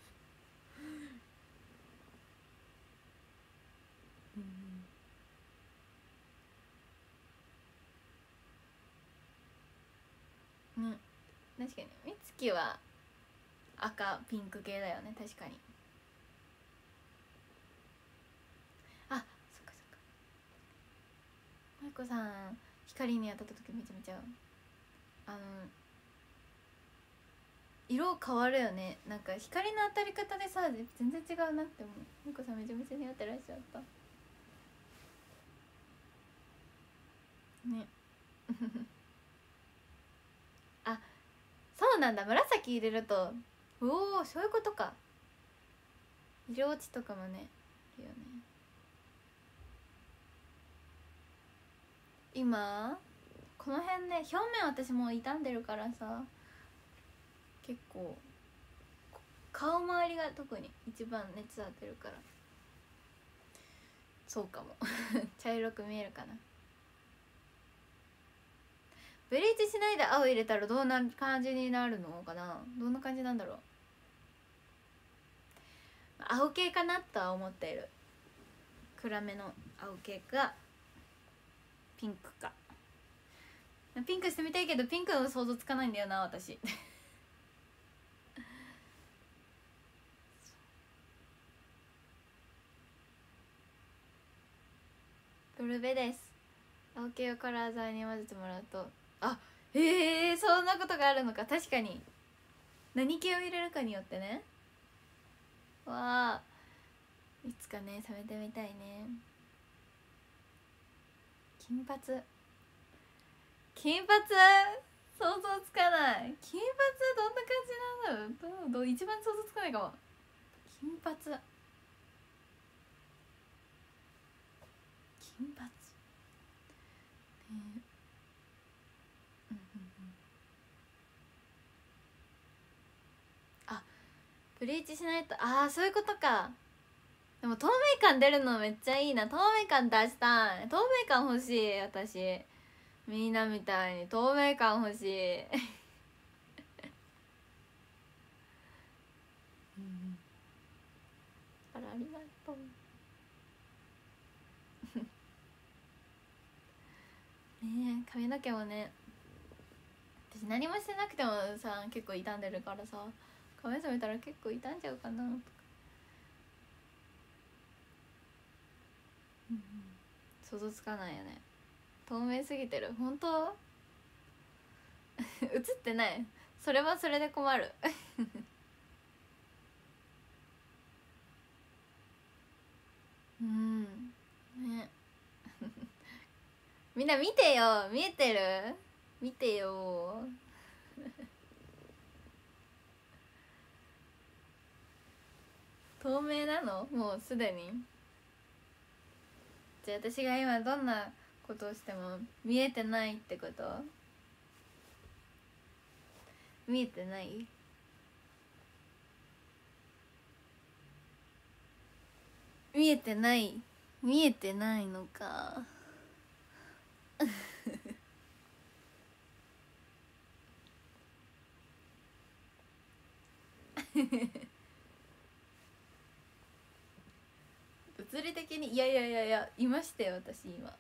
うん、確かに美月は赤ピンク系だよね、確かに。あ、そっかそっか。舞子さん光に当たった時めちゃめちゃあの色変わるよね。なんか光の当たり方でさ全然違うなって思う。舞子さんめちゃめちゃ似合ってらっしゃったねあ、そうなんだ、紫入れると、おおそういうことか。色落ちとかもねいいよね。今この辺ね表面私もう傷んでるからさ、結構顔周りが特に一番熱当てるから、そうかも茶色く見えるかな。ブリーチしないで青入れたらどんな感じになるのかな、どんな感じなんだろう。青系かなとは思っている。暗めの青系かピンクか。ピンクしてみたいけどピンクの想像つかないんだよな私ブルベです。青系をカラー剤に混ぜてもらうと、あ、へえ、そんなことがあるのか。確かに何系を入れるかによってね。わあ、いつかね染めてみたいね。金髪金髪想像つかない。金髪どんな感じなんだろう。どうどう一番想像つかないかも。金髪金髪、ね、うんうんうん、あ、ブリーチしないと。ああ、そういうことか。でも透明感出るのめっちゃいいな。透明感出したい。透明感欲しい私。みんなみたいに透明感欲しいうん、あら、ありがとうねえ、髪の毛もね、私何もしてなくてもさ結構傷んでるからさ、髪染めたら結構傷んじゃうかなとか、うんうん、想像つかないよね。透明すぎてる。本当映ってない。それはそれで困るうんねみんな見てよ。見えてる？見てよ透明なの？もうすでに。じゃあ私が今どんなことをしても見えてないってこと？見えてない？見えてない見えてないのか物理的に、いやいやいやいや、いましたよ私今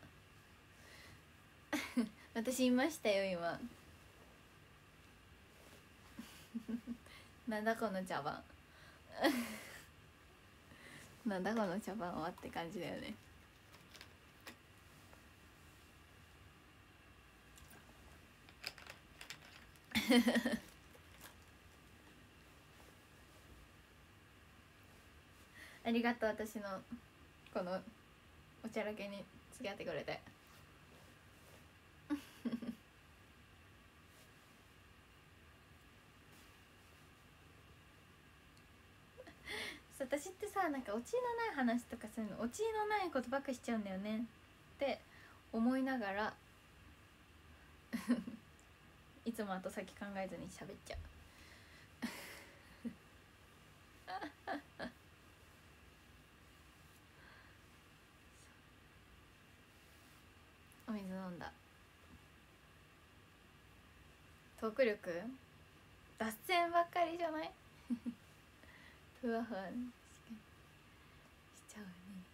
私いましたよ今なんだこの茶番なんだこの茶番はって感じだよねありがとう、私のこのおちゃらけに付き合ってくれて私ってさ、なんかオチのない話とかそういうの、オチのないことばっかしちゃうんだよねって思いながらいつも後先考えずに喋っちゃうお水飲んだ。トーク力脱線ばっかりじゃないふわふわしちゃ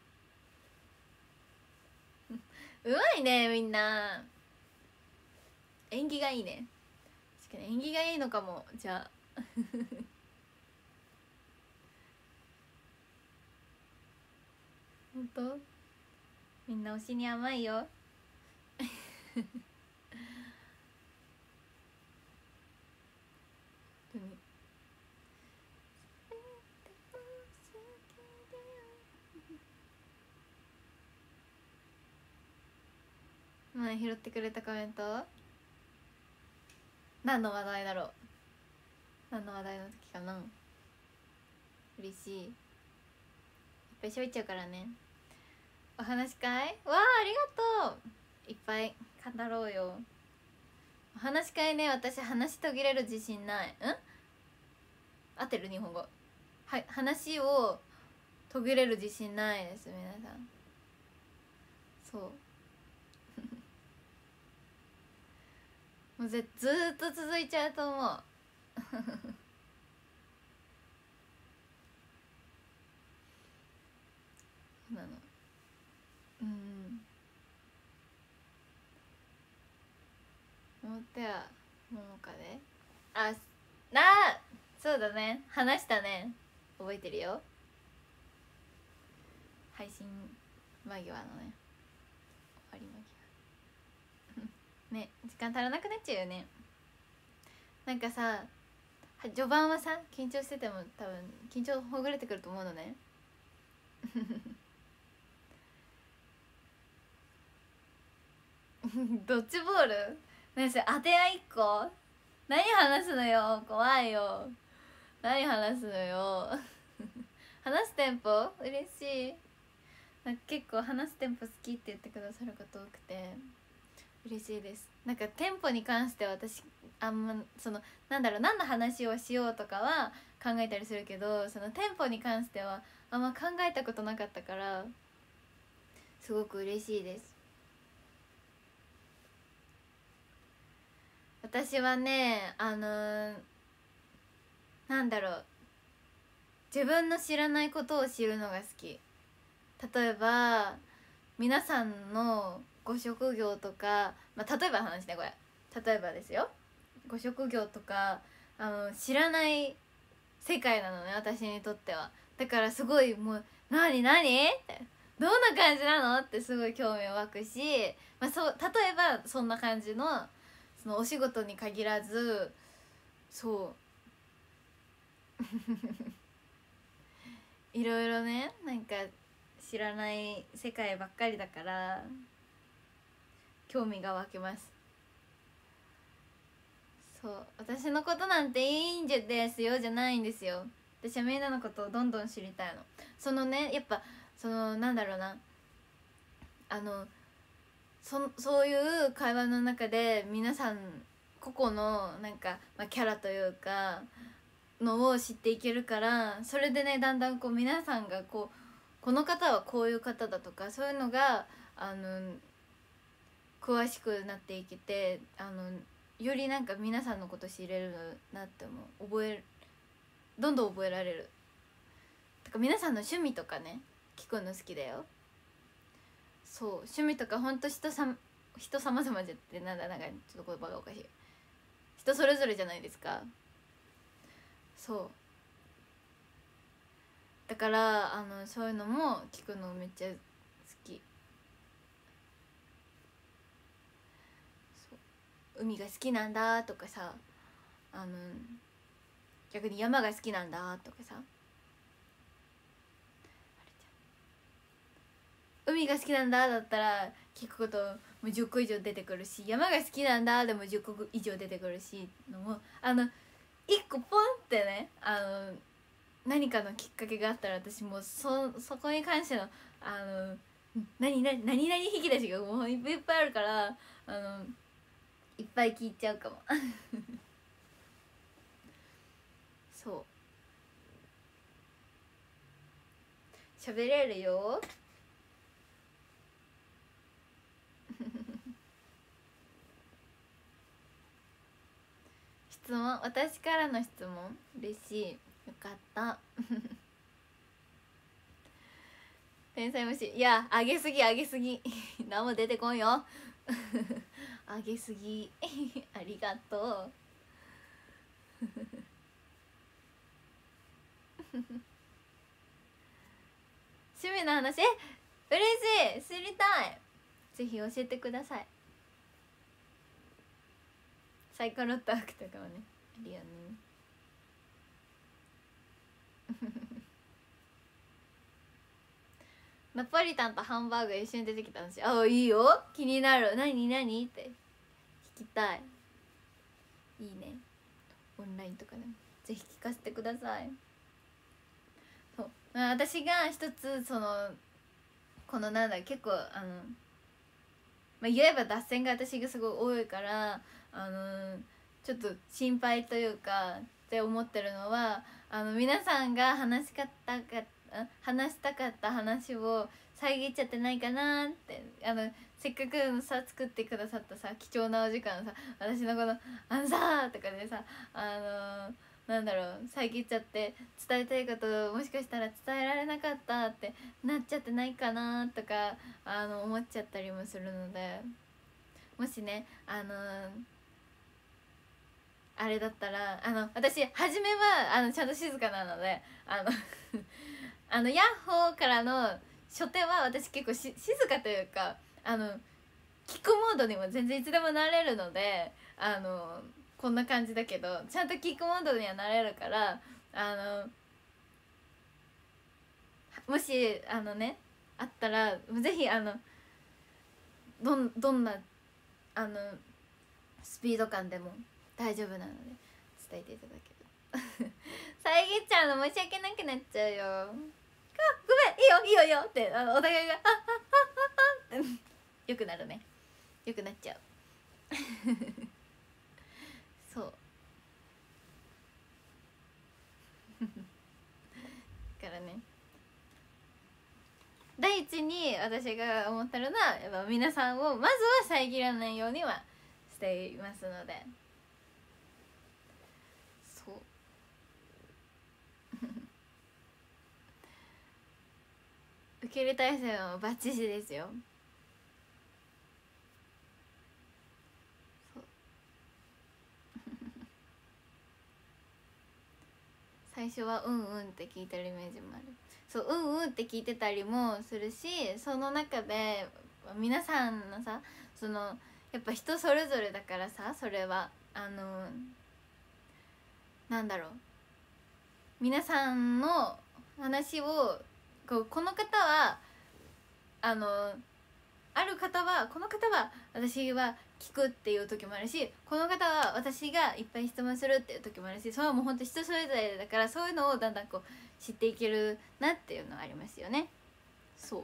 うねうまいね、みんな演技がいいね。確かに演技がいいのかも。じゃあほんとみんな推しに甘いよ前拾ってくれたコメント何の話題だろう。何の話題の時かな。嬉しい。いっぱい喋っちゃうからね。お話し会わあ、ありがとう。いっぱい語ろうよ。 話し会ね、私話途切れる自信ない。ん合ってる日本語。はい、話を途切れる自信ないです皆さん。そうもうぜずーっと続いちゃうと思うなの。うん表はももかで、あなあそうだね、話したね、覚えてるよ。配信間際のね、終わり間際ね、時間足らなくなっちゃうよね。なんかさ、序盤はさ緊張してても多分緊張ほぐれてくると思うのねドッジボール何それ、当て合いっこ、何話すのよ、怖いよ、何話すのよ話すテンポ嬉しい。なんか結構話すテンポ好きって言ってくださる方多くて嬉しいです。なんかテンポに関しては私あんまそのなんだろう、何の話をしようとかは考えたりするけど、そのテンポに関してはあんま考えたことなかったからすごく嬉しいです。私はね、あのー、なんだろう、自分の知らないことを知るのが好き。例えば皆さんのご職業とか、まあ、例えばの話ねこれ、例えばですよ、ご職業とかあの知らない世界なのね私にとっては。だからすごいもう「なになに?」って「どんな感じなの?」ってすごい興味湧くし、まあ、そう例えばそんな感じのそのお仕事に限らずそういろいろね、なんか知らない世界ばっかりだから興味が湧きます。そう、私のことなんていいんじゃですよじゃないんですよ。私はみんなのことをどんどん知りたいの。そのね、やっぱそのなんだろうな、あのそそういう会話の中で皆さん個々のなんか、まあ、キャラというかのを知っていけるから、それでねだんだんこう皆さんがこうこの方はこういう方だとかそういうのがあの詳しくなっていけて、あのよりなんか皆さんのこと知れるなって思う。覚えどんどん覚えられる。てか皆さんの趣味とかね聞くの好きだよ。そう趣味とかほんと人さ人様々じゃってなんだなんかちょっと言葉がおかしい、人それぞれじゃないですか。そうだからあのそういうのも聞くのめっちゃ好き。そう海が好きなんだとかさ、あの逆に山が好きなんだとかさ、海が好きなんだだったら聞くこともじゅっこ以上出てくるし、山が好きなんだでもじゅっこ以上出てくるしのも、あのいっこポンってね、あの何かのきっかけがあったら私もうそそこに関してのあの何何何々引き出しがもういっぱいあるから、あのいっぱい聞いちゃうかもそう喋れるよ質問、私からの質問嬉しい、よかった天才虫、いやあげすぎあげすぎ何も出てこんよあげすぎありがとう趣味の話、え嬉しい、知りたい、ぜひ教えてください。サイコロットワークとかもねあるよねナポリタンとハンバーグ一緒に出てきたんですよ。あ、いいよ、気になる、何何って聞きたい。いいね、オンラインとかでもぜひ聞かせてください。そう私が一つそのこのなんだ結構あの、まあ、言えば脱線が私がすごい多いから、 あのちょっと心配というかって思ってるのは、あの皆さんが話しかったか話したかった話を遮っちゃってないかなって。あのせっかくのさ作ってくださったさ貴重なお時間さ、私のこの「あのさ」とかでさ、あのなんだろう、遮っちゃって伝えたいことをもしかしたら伝えられなかったってなっちゃってないかなとか、あの思っちゃったりもするので、もしねあのあれだったら、あの私初めはあのちゃんと静かなので、あのあのヤッホーからの初手は私結構し静かというか、あの聞くモードにも全然いつでもなれるので、あのこんな感じだけどちゃんと聞くモードにはなれるから、あのもしあのねあったらぜひあのどんどんなあのスピード感でも大丈夫なので伝えていただける遮っちゃうの申し訳なくなっちゃうよ。あ、ごめん、いいよいいよいいよってあのお互いが「あっはっはっはっは」ってよくなるね、よくなっちゃうそうだからね、第一に私が思ってるのはやっぱ皆さんをまずは遮らないようにはしていますので、そう受け入れ体制はバッチシですよ。そう最初はうんうんって聞いてるイメージもある。そううんうんって聞いてたりもするし、その中で皆さんのさ、そのやっぱ人それぞれだからさ、それはあのなんだろう、皆さんの話をこうこの方はあのある方はこの方は私は聞くっていう時もあるし、この方は私がいっぱい質問するっていう時もあるし、それはもうほんと人それぞれだから、そういうのをだんだんこう知っていけるなっていうのはありますよね。そう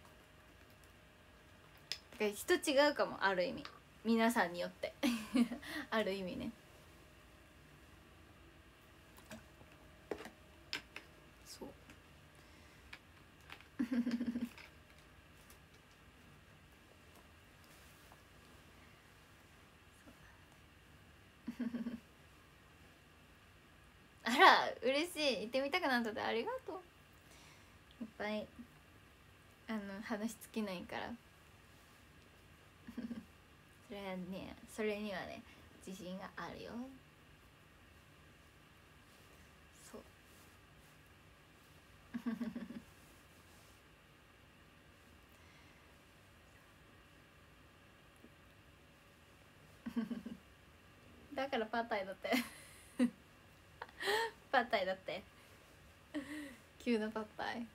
だから人違うかも、ある意味皆さんによってある意味ね。そうあら嬉しい、行ってみたくなったでありがとう。いっぱいあの話尽きないからそれはね、それにはね自信があるよ。そうだからパッタイだってパッタイだって急なパッタイ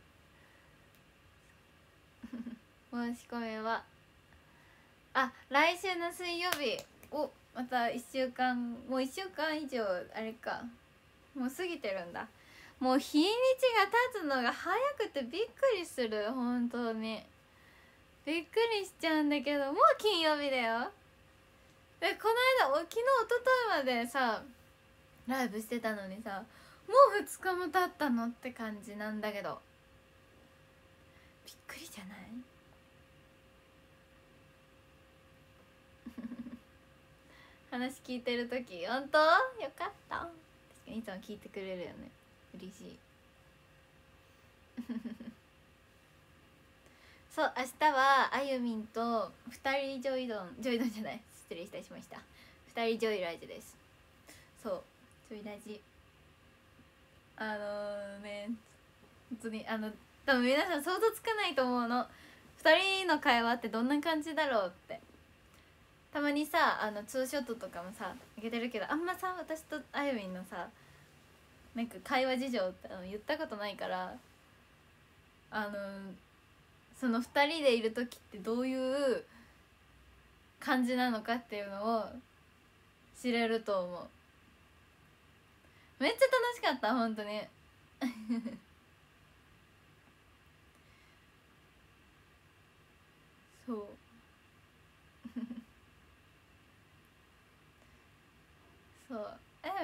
申し込みはあ来週の水曜日おまたいっしゅうかん、もういっしゅうかん以上あれか、もう過ぎてるんだ。もう日にちが経つのが早くてびっくりする、本当にびっくりしちゃうんだけど、もう金曜日だよ。でこの間昨日一昨日までさライブしてたのにさ、もうふつかも経ったのって感じなんだけど、びっくりじゃない話聞いてる時本当よかった。確かにいつも聞いてくれるよね、嬉しいそう明日はあゆみんとふたりジョイドンジョイドンじゃない失礼いたしました、ふたりジョイラジです。そうジョイラジあのー、ね本当にあの多分皆さん想像つかないと思うの、ふたりの会話ってどんな感じだろうって。たまにさあのツーショットとかもさあげてるけど、あんまさ私とあゆみんのさなんか会話事情ってあの言ったことないから、あのそのふたりでいる時ってどういう感じなのかっていうのを知れると思う。めっちゃ楽しかった本当にそう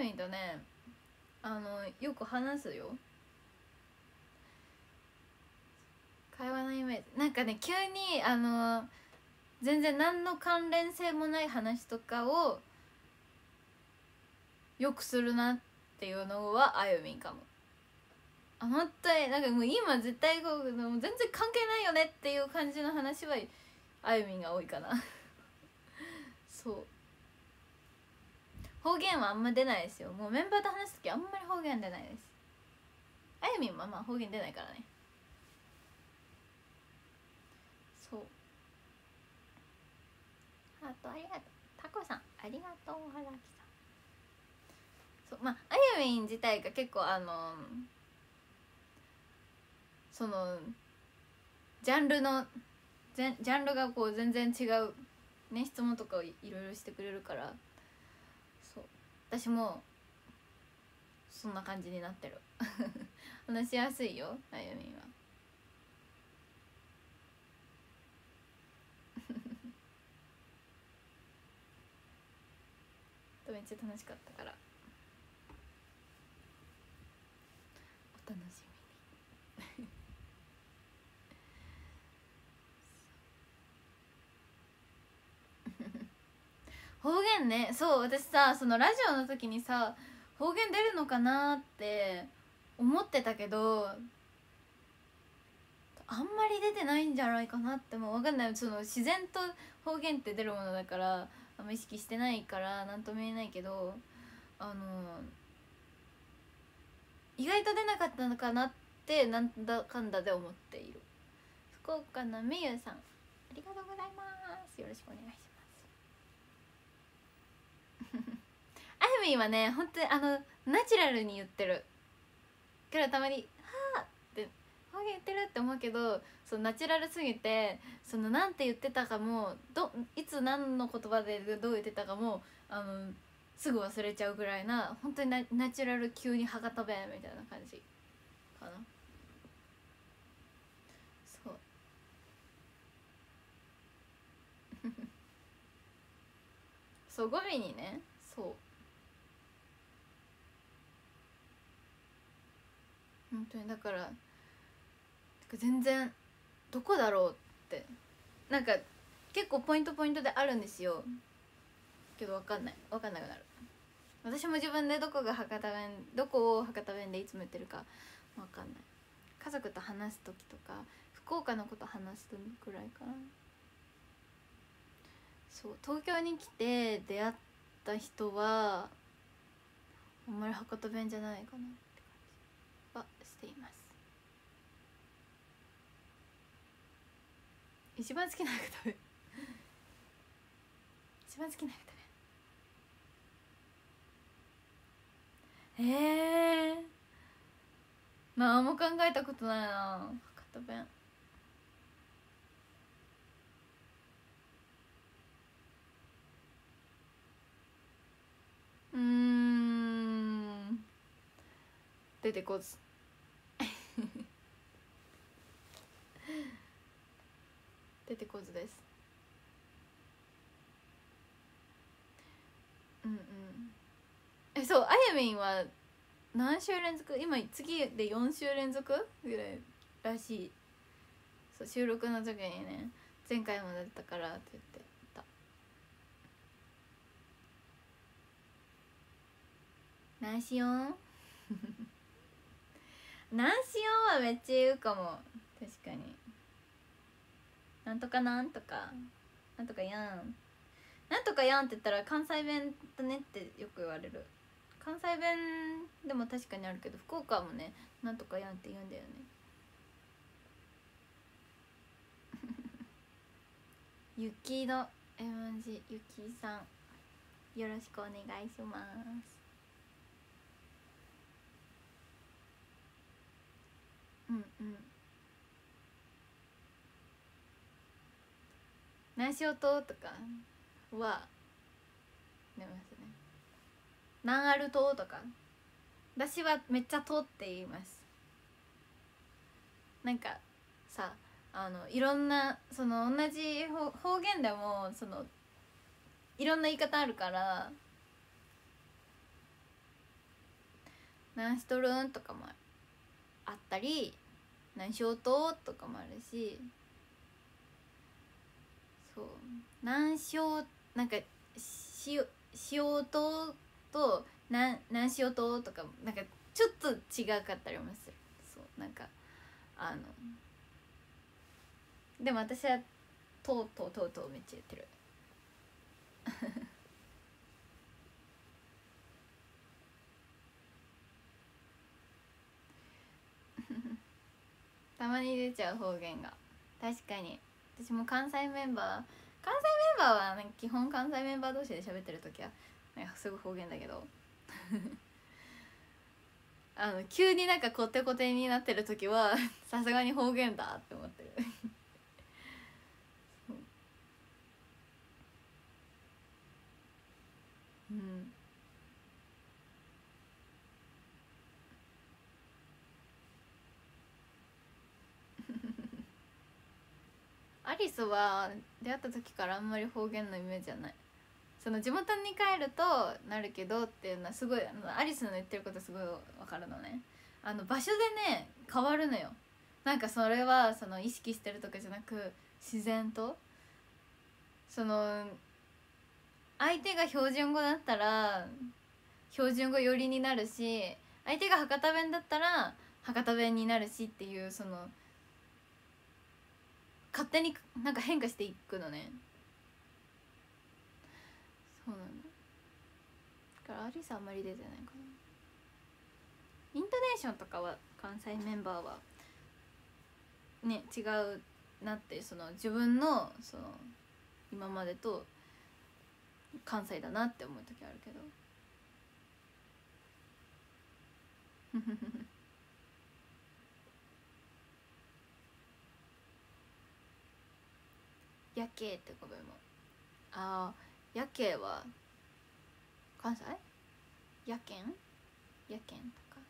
みんとねあのよく話すよ。会話のイメージなんかね急にあの全然何の関連性もない話とかをよくするなっていうのはあゆみんかも。あ本当になんかもう今絶対こう全然関係ないよねっていう感じの話はあゆみんが多いかなそう方言はあんま出ないですよ。もうメンバーと話す時あんまり方言出ないです。あゆみんはまあ方言出ないからね。そうハートありがとう。タコさんありがとう。はらきさんそうまああゆみん自体が結構あのそのジャンルのジャジャンルがこう全然違うね質問とかをいろいろしてくれるからそう私もそんな感じになってる話しやすいよあゆみんはめっちゃ楽しかったからお楽しみに方言ねそう私さそのラジオの時にさ方言出るのかなって思ってたけどあんまり出てないんじゃないかなってもう分かんない。その自然と方言って出るものだからあんま意識してないから何とも言えないけどあの意外と出なかったのかなってなんだかんだで思っている。福岡のみゆさんありがとうございます。よろしくお願いしますあゆみんはね本当にあのナチュラルに言ってるからたまに「はあ」って方言言ってるって思うけどそのナチュラルすぎてそのなんて言ってたかもどいつ何の言葉でどう言ってたかもあのすぐ忘れちゃうぐらいな本当に ナ, ナチュラル急に博多弁みたいな感じかな。そうそう語尾にねそう本当にだから全然どこだろうってなんか結構ポイントポイントであるんですよけど分かんない分かんなくなる。私も自分でどこが博多弁どこを博多弁でいつも言ってるか分かんない。家族と話す時とか福岡のこと話すくらいかな。そう東京に来て出会った人はあんまり博多弁じゃないかなって感じはしています。一番好きな博多弁一番好きな博多弁えー、何も考えたことないな博多弁。うーん出てこず出てこずです。うんうんえそうあゆみんは何週連続今次でよん週連続ぐらいらしい。そう収録の時にね前回もだったからって言ってた。何しよん何しよんはめっちゃ言うかも。確かになんとかなんとかなんとかやんなんとかやんって言ったら関西弁だねってよく言われる。関西弁でも確かにあるけど福岡もねなんとかやんって言うんだよねゆきの絵文字ゆきさんよろしくお願いします。うんうん何しようととかは出ますね。何あるととか私はめっちゃとって言います。なんかさあのいろんなその同じ方言でもそのいろんな言い方あるから何しとるんとかもあったり、何しようととかもあるし、そう何しようなんかしよしようとと何何しようととかなんかちょっと違かったりもする。そうなんかあのでも私はとうとうとうとうめっちゃ言ってるたまに出ちゃう方言が。確かに私も関西メンバー関西メンバーは、ね、基本関西メンバー同士で喋ってる時はなんかすぐ方言だけどあの急になんかコテコテになってる時はさすがに方言だって思ってるうんアリスは出会った時からあんまり方言のイメージはない。その地元に帰るとなるけどっていうのはすごい、あのアリスの言ってることすごい分かるのね。あの場所でね変わるのよ。なんかそれはその意識してるとかじゃなく自然と、その相手が標準語だったら標準語寄りになるし、相手が博多弁だったら博多弁になるしっていう、その勝手になんか変化していくのね。そうなの。だからアリスあんまり出てないかな。イントネーションとかは関西メンバーはね違うなって、その自分のその今までと関西だなって思う時あるけど夜景ってごめんもああ夜景は関西夜景夜景とか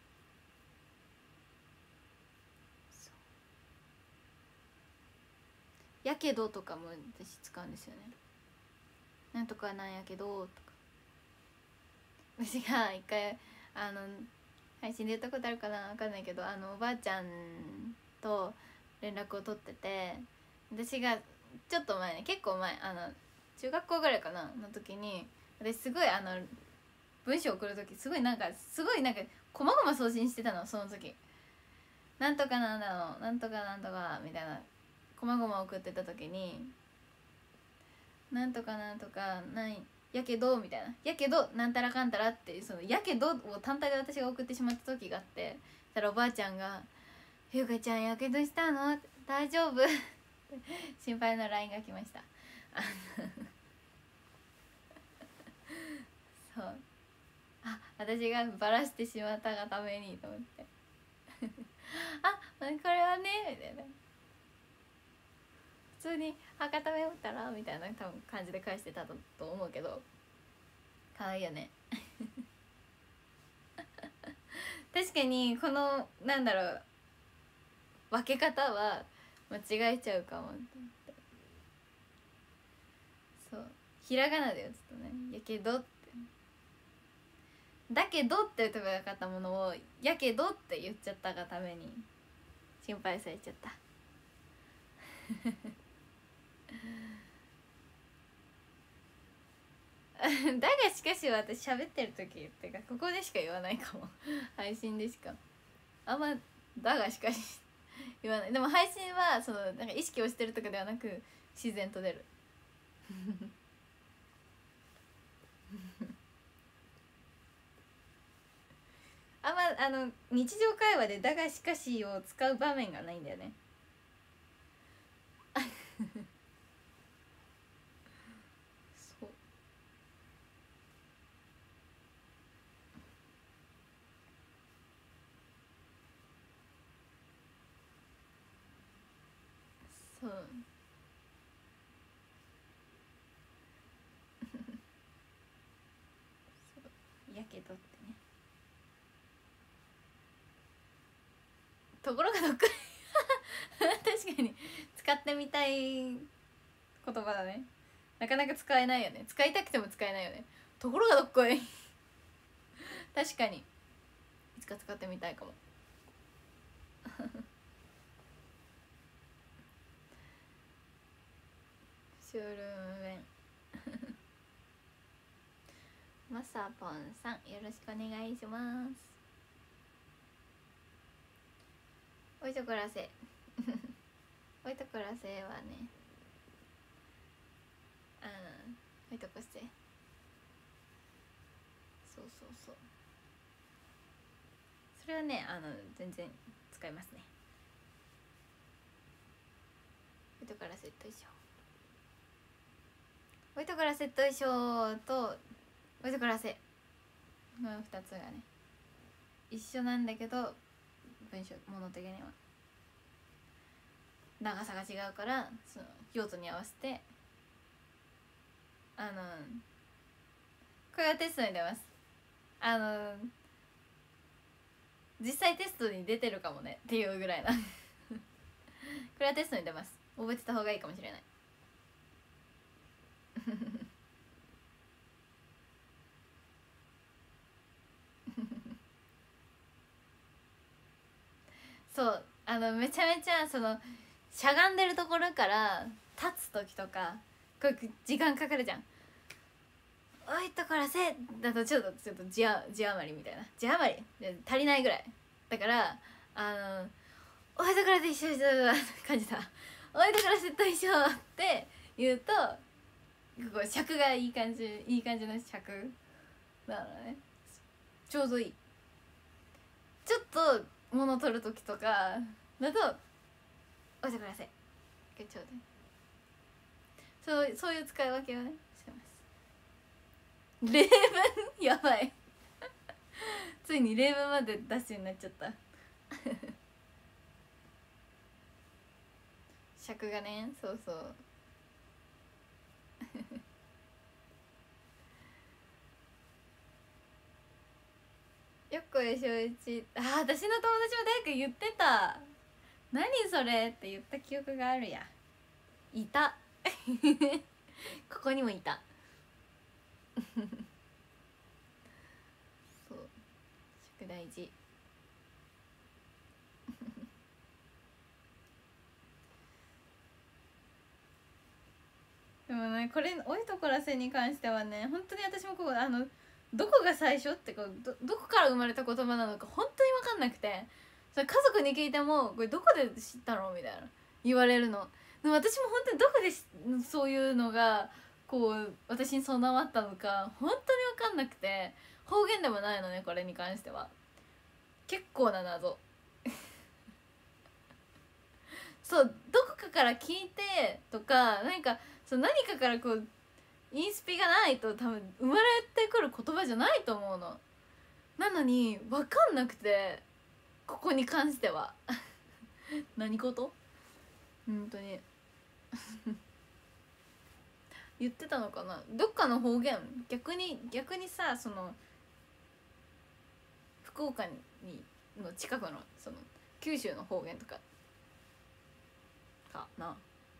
やけどとかも私使うんですよね。なんとかなんやけどとか、私が一回あの配信で言ったことあるかな分かんないけど、あのおばあちゃんと連絡を取ってて、私がちょっと前ね結構前あの中学校ぐらいかなの時に、私すごいあの文章送る時すごいなんかすごいなんかこまごま送信してたの。その時なんとかなんだのなんとかなんとかみたいなこまごま送ってた時に、なんとかなんとかないやけどみたいな、やけどなんたらかんたらっていう、そのやけどを単体で私が送ってしまった時があって、そしたらおばあちゃんが「ゆかちゃんやけどしたの大丈夫?」心配の ライン が来ましたそう、あ私がバラしてしまったがためにと思ってあこれはねみたいな、普通に博多弁打ったらみたいな多分感じで返してたと思うけど、可愛いよね確かにこのなんだろう分け方は間違えちゃうかもと思って、そうひらがなで打つとねやけどってだけどって言えばよかったものをやけどって言っちゃったがために心配されちゃっただがしかし私喋ってる時っていうかここでしか言わないかも配信でしかあんまだがしかし言わない。でも配信はそのなんか意識をしてるとかではなく自然と出るあんまあの日常会話で「だがしかし」を使う場面がないんだよねそうそうそうやけどってね、ところがどっか確かに使ってみたい言葉だね。なかなか使えないよね。使いたくても使えないよね。ところがどっこい確かにか使ってみたいかもシュールーム弁マサポンさんよろしくお願いします。おいとこらせおいとこらせはね、あのおいとこせ、そうそうそう、それはね、あの全然使いますね。おいとこらせと一緒、おいとこらせと一緒とおいとこらせのふたつがね一緒なんだけど、文章物的には長さが違うから、その用途に合わせて、あのこれはテストに出ます。あの実際テストに出てるかもねっていうぐらいなこれはテストに出ます。覚えてた方がいいかもしれないそう、あのめちゃめちゃそのしゃがんでるところから立つ時とかこれ時間かかるじゃん。おいとこらせだとちょっとちょっと字あ字余りみたいな、字余り足りないぐらいだから、あのおいとこらせ一緒一緒感じたおいとこらせと一緒って言うとこう尺がいい感じ、いい感じの尺なのね。ちょうどいい。ちょっと物取る時とかだとおいとこらせがちょうどいい。そうそういう使い分けをねしてます。例文やばいついに例文までダッシュになっちゃった尺がね、そうそうよっこいしょいち、あ、私の友達も誰か言ってた、何それって言った記憶があるや、いたここにもいたそう、宿大事でもね、これおいとこらせに関してはね、本当に私もこう、あのどこが最初ってこう ど, どこから生まれた言葉なのか本当に分かんなくて、それ家族に聞いてもこれどこで知ったのみたいな言われるの。でも私も本当にどこでそういうのがこう私に備わったのか本当に分かんなくて、方言でもないのね、これに関しては結構な謎そうどこかから聞いてとか、何かそう何かからこうインスピがないと多分生まれてくる言葉じゃないと思うの。なのに分かんなくて、ここに関しては何事本当に言ってたのかな、どっかの方言、逆に逆にさ、その福岡にの近くのその九州の方言とかかな。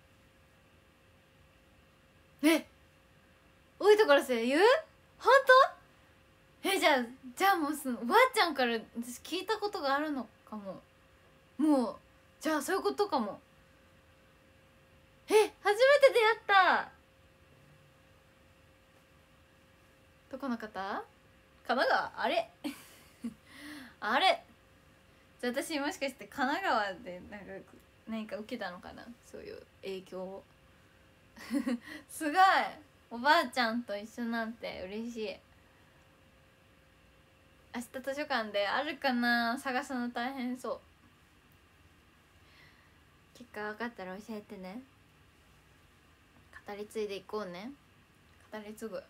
えおいとこらせ言う？本当？え、じゃあじゃあもうそのおばあちゃんから私聞いたことがあるのかも。もうじゃあそういうことかも。え、初めて出会った。どこの方？神奈川？あれあれ、じゃあ私もしかして神奈川でなんか何か受けたのかな、そういう影響をすごい、おばあちゃんと一緒なんて嬉しい。明日図書館であるかな、探すの大変そう。結果分かったら教えてね。語り継いでいこうね。語り継ぐ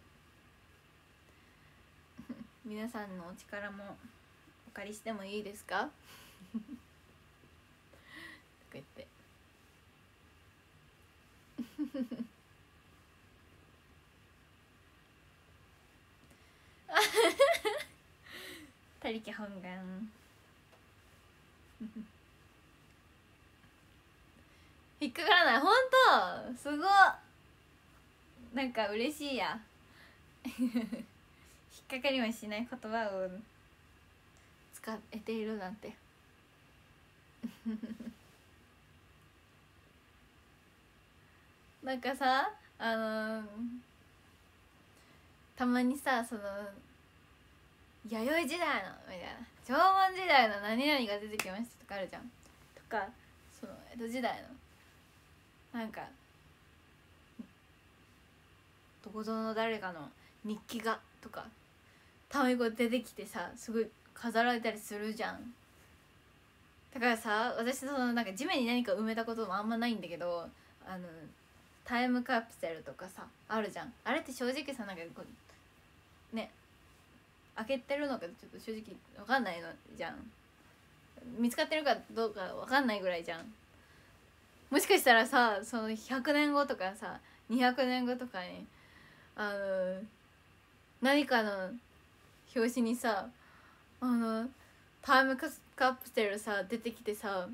皆さんのお力もお借りしてもいいですかとか言って他力本願引っかからない。ほんとすごっ、なんか嬉しいや引っかかりもしない言葉を使使えているなんてなんかさあのー、たまにさその弥生時代のみたいな縄文時代の何々が出てきましたとかあるじゃんとかその江戸時代のなんかどこぞの誰かの日記がとかたまにこう出てきてさすごい飾られたりするじゃん。だからさ私そのなんか地面に何か埋めたこともあんまないんだけどあのタイムカプセルとかさあるじゃん。あれって正直さなんかこうね開けてるのかちょっと正直分かんないのじゃん。見つかってるかどうか分かんないぐらいじゃん。もしかしたらさそのひゃくねんごとかさにひゃくねんごとかにあの何かの表紙にさあのタイムカプセルさ出てきてさ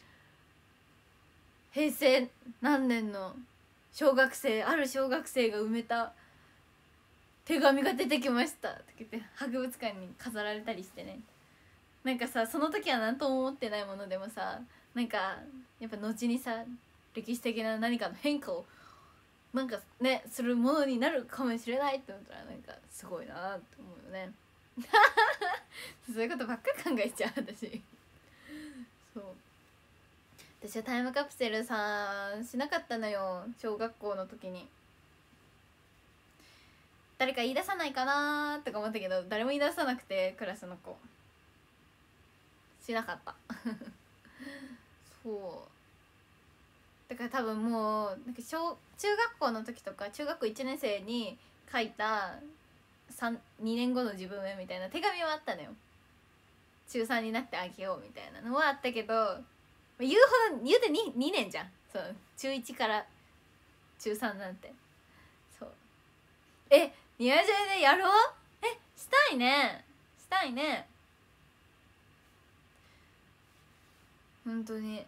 平成何年の小学生ある小学生が埋めた手紙が出てきましたって言って博物館に飾られたりしてね。なんかさその時は何とも思ってないものでもさなんかやっぱ後にさ歴史的な何かの変化をなんかねするものになるかもしれないって思ったらなんかすごいなって思うよねそういうことばっか考えちゃう私そう私はタイムカプセルさしなかったのよ小学校の時に。誰か言い出さないかなとか思ったけど誰も言い出さなくてクラスの子しなかったそうだから多分もうなんか小中学校の時とか中学校いちねん生に書いたにねんごの自分へみたいな手紙はあったのよ。中さんになってあげようみたいなのはあったけど言うほど言うて 2, にねんじゃん。そう中いちから中さんなんてそうえニアジェでやろうえしたいねしたいね本当に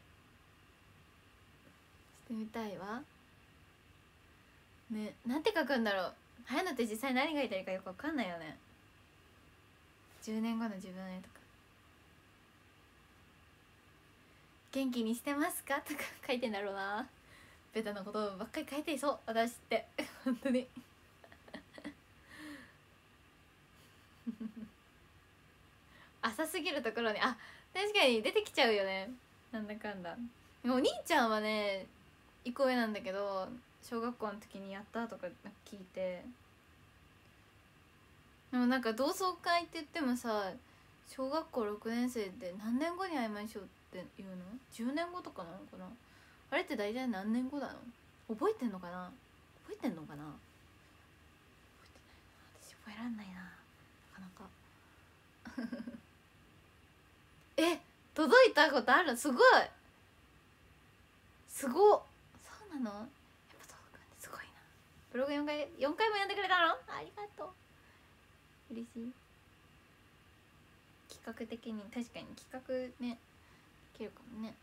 してみたいわね。なんて書くんだろうはやのって実際何書いてるかよくわかんないよね。じゅうねんごの自分へとか元気にしてますかとか書いてんだろうな。ベタなことばっかり書いていそう私って本当に浅すぎるところにあ確かに出てきちゃうよねなんだかんだ。お兄ちゃんはね一個上なんだけど小学校の時にやったとか聞いてでもなんか同窓会って言ってもさ小学校ろくねん生で何年後に会いましょうって言うのじゅうねんごとかなのかなあれって大体何年後なの覚えてんのかな覚えてんのかな覚えてないな私覚えらんないななかなかえ届いたことあるすごいすごっそうなのやっぱ届くんですごいな。ブログよんかいよんかいも読んでくれたのありがとう嬉しい。企画的に確かに企画ねできるかもね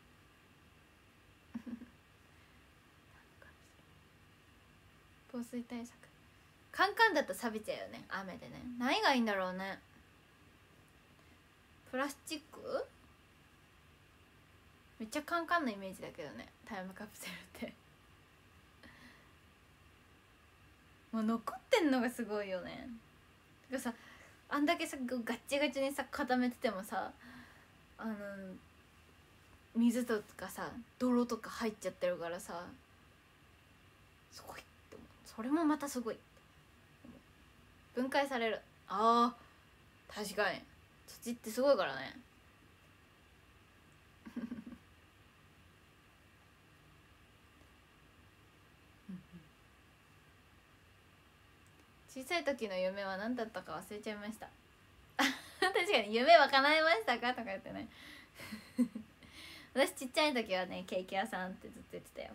防水対策カンカンだと錆びちゃうよね雨でね。何がいいんだろうね。プラスチックめっちゃカンカンのイメージだけどねタイムカプセルってもう残ってんのがすごいよね。てかさあんだけさガッチガチにさ固めててもさあの水とかさ泥とか入っちゃってるからさすごいって思う。それもまたすごい分解される。あー確かに土ってすごいからね小さい時の夢は何だったか忘れちゃいました確かに夢は叶えましたかとか言ってね私ちっちゃい時はねケーキ屋さんってずっと言ってたよ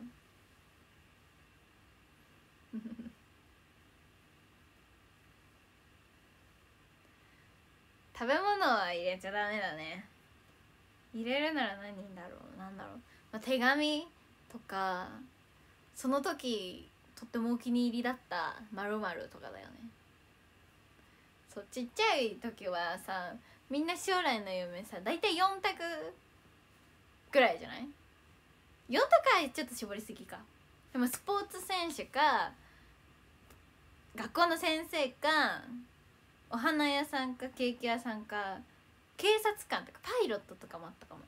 食べ物は入れちゃダメだね。入れるなら何だろうなんだろう、まあ、手紙とかその時とってもお気に入りだった〇〇とかだよね。そうちっちゃい時はさみんな将来の夢さ大体よん択ぐらいじゃない？ よん 択はちょっと絞りすぎか。でもスポーツ選手か学校の先生かお花屋さんかケーキ屋さんか警察官とかパイロットとかもあったかも。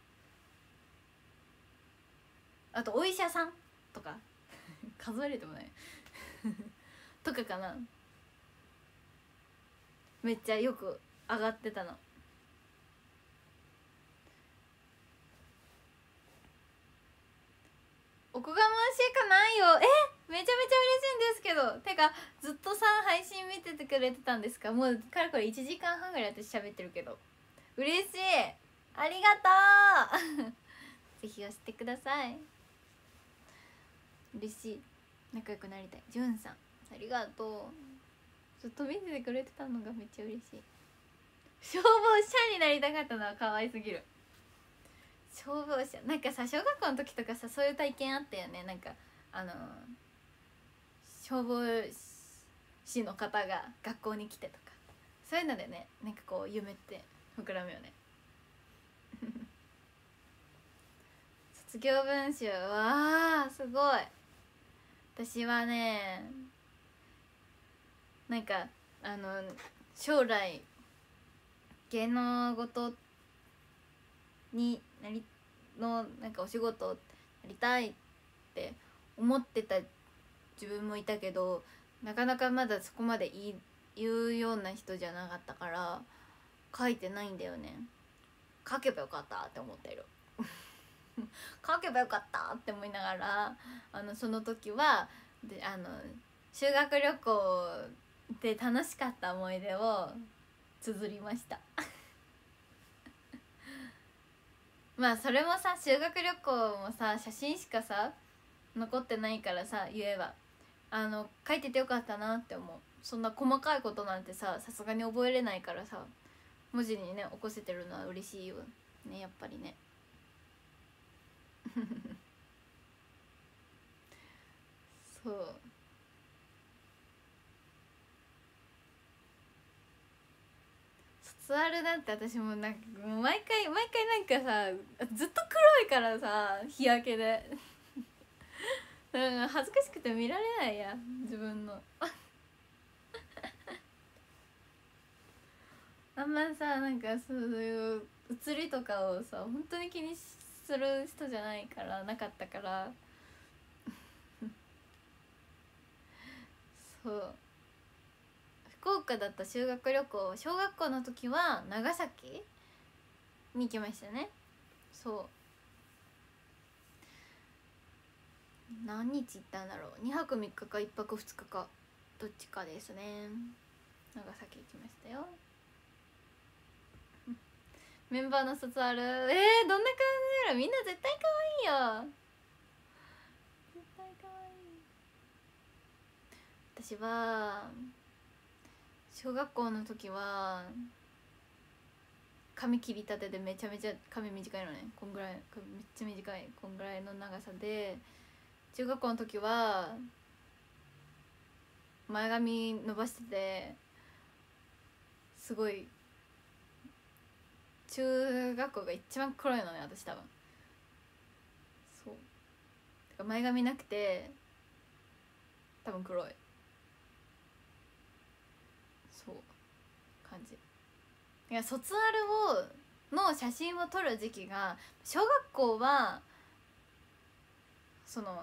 あとお医者さんとか数えれてもないとかかな。めっちゃよく上がってたの。おこがましかないよ。え、めちゃめちゃ嬉しいんですけど。てかずっとさ配信見ててくれてたんですか？もうかれこれいちじかんはんぐらい私喋ってるけど嬉しい、ありがとうぜひ押してください。嬉しい、仲良くなりたい。じゅんさんありがとう。ずっと見ててくれてたのがめっちゃ嬉しい。消防車になりたかったのは可愛すぎる。消防車なんかさ小学校の時とかさそういう体験あったよね。なんかあの消防士の方が学校に来てとかそういうのでね、なんかこう夢って膨らむよね卒業文集わーすごい。私はねなんかあの将来芸能事になりのなんかお仕事をやりたいって思ってた自分もいたけど、なかなかまだそこまで言い言うような人じゃなかったから書いてないんだよね。書けばよかったって思ってる書けばよかったって思いながら、あのその時はであの修学旅行で楽しかった思い出を綴りましたまあそれもさ修学旅行もさ写真しかさ残ってないからさ言えばあの書いててよかったなって思う。そんな細かいことなんてささすがに覚えれないからさ文字にね起こせてるのは嬉しいよねやっぱりねそう卒アルだって私もなんかもう毎回毎回なんかさずっと黒いからさ日焼けで恥ずかしくて見られないや自分のあんまさなんかそういう写りとかをさ本当に気にする人じゃないからなかったからそう福岡だった修学旅行小学校の時は長崎に行きましたね。そう何日行ったんだろう。にはくみっかかいっぱくふつかかどっちかですね。長崎行きましたよ。メンバーの卒アルえー、どんな感じだろう。みんな絶対可愛いよ。絶対可愛い。私は小学校の時は髪切りたてでめちゃめちゃ髪短いのね。こんぐらいめっちゃ短いこんぐらいの長さで、中学校の時は前髪伸ばしててすごい中学校が一番黒いのね私多分。そうだから前髪なくて多分黒いそう感じ。いや卒アルをの写真を撮る時期が小学校はその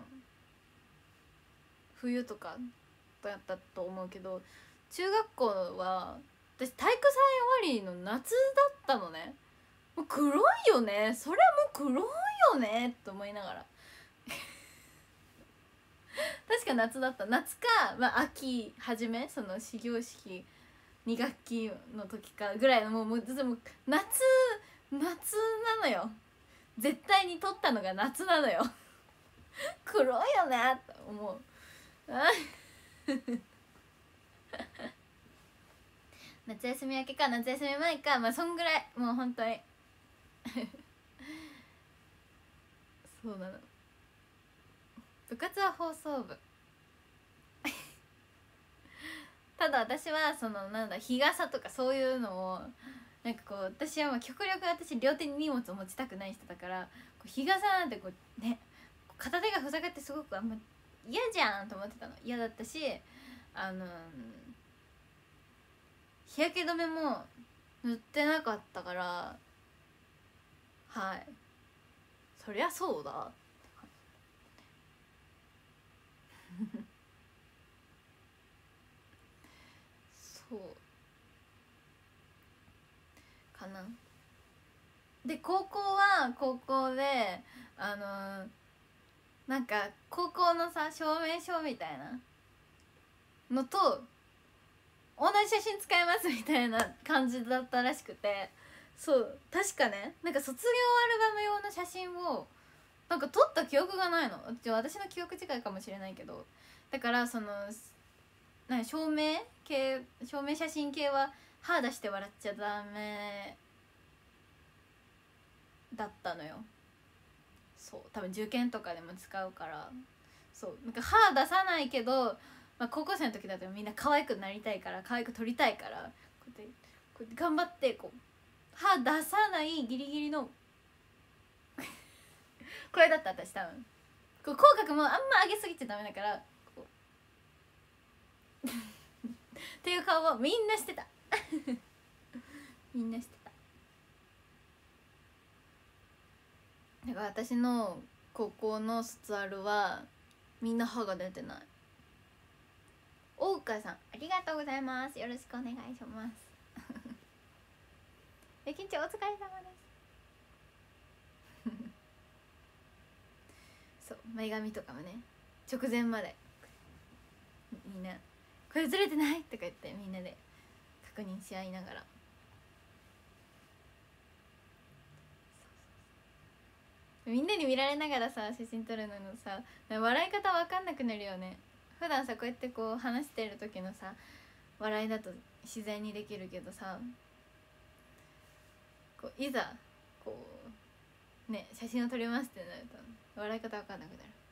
冬とかだったと思うけど、中学校は私体育祭終わりの夏だったのね。もう黒いよねそれはもう黒いよねと思いながら確か夏だった。夏か、まあ、秋初めその始業式に学期の時かぐらいのもうもうでも夏夏なのよ。絶対に撮ったのが夏なのよ黒いよねと思う夏休み明けか夏休み前か、まあそんぐらいもう本当にそうなの。部活は放送部ただ私はそのなんだ日傘とかそういうのをなんかこう私はまあ極力私両手に荷物を持ちたくない人だから、こう日傘なんてこうね片手が塞がってすごくあんま嫌じゃんと思ってたの。嫌だったし、あの日焼け止めも塗ってなかったから、はい、そりゃそうだそうかな。で高校は高校であのなんか高校のさ証明書みたいなのと同じ写真使いますみたいな感じだったらしくて、そう確かね、なんか卒業アルバム用の写真をなんか撮った記憶がないの。じゃ私の記憶違いかもしれないけど、だからそのなんか証明系証明写真系は歯出して笑っちゃダメだったのよ。そう多分受験とかでも使うから、そうなんか歯出さないけど、まあ、高校生の時だとみんな可愛くなりたいから可愛く撮りたいからこうやってこうやって頑張ってこう歯出さないギリギリのこれだった私多分こう口角もあんま上げすぎちゃダメだからこうっていう顔をみんなしてたみんなしてた。だから私の高校の卒アルはみんな歯が出てない。大岡さんありがとうございます。よろしくお願いしますえ緊張お疲れ様ですそう前髪とかもね直前までみんなこれずれてないとか言ってみんなで確認し合いながら、みんなに見られながらさ写真撮るののさ笑い方わかんなくなるよね。普段さこうやってこう話してる時のさ笑いだと自然にできるけどさ、こういざこうね写真を撮りますってなると笑い方わかんなくなる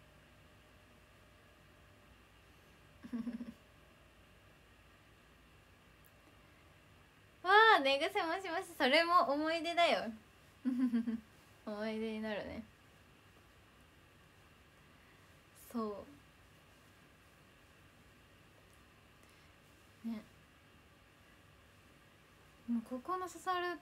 わあ寝癖もしました。それも思い出だよ思い出になるね。そうね、もうここの刺さる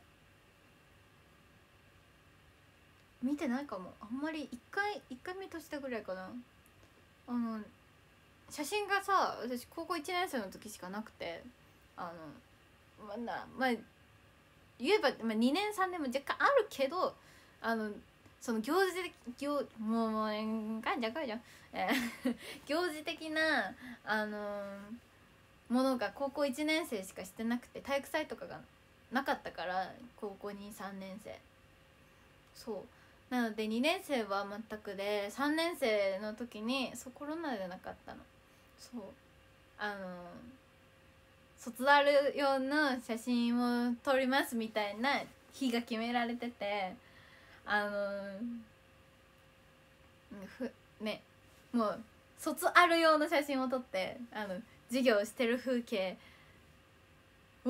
見てないかも。あんまり一回一回目としたぐらいかな。あの写真がさ私高校いちねん生の時しかなくて、あのまだまあ言えば、まあ、にねんさんねんも若干あるけど、あのその行事的行もうもうガンじゃんガンじゃん行事的なあのー、ものが高校いちねん生しかしてなくて、体育祭とかがなかったから高校にさんねん生そうなのでにねん生は全くでさんねん生の時にそうコロナでなかったの。そうあのー卒アル用の写真を撮りますみたいな日が決められてて、あのふねもう卒アル用の写真を撮ってあの授業してる風景を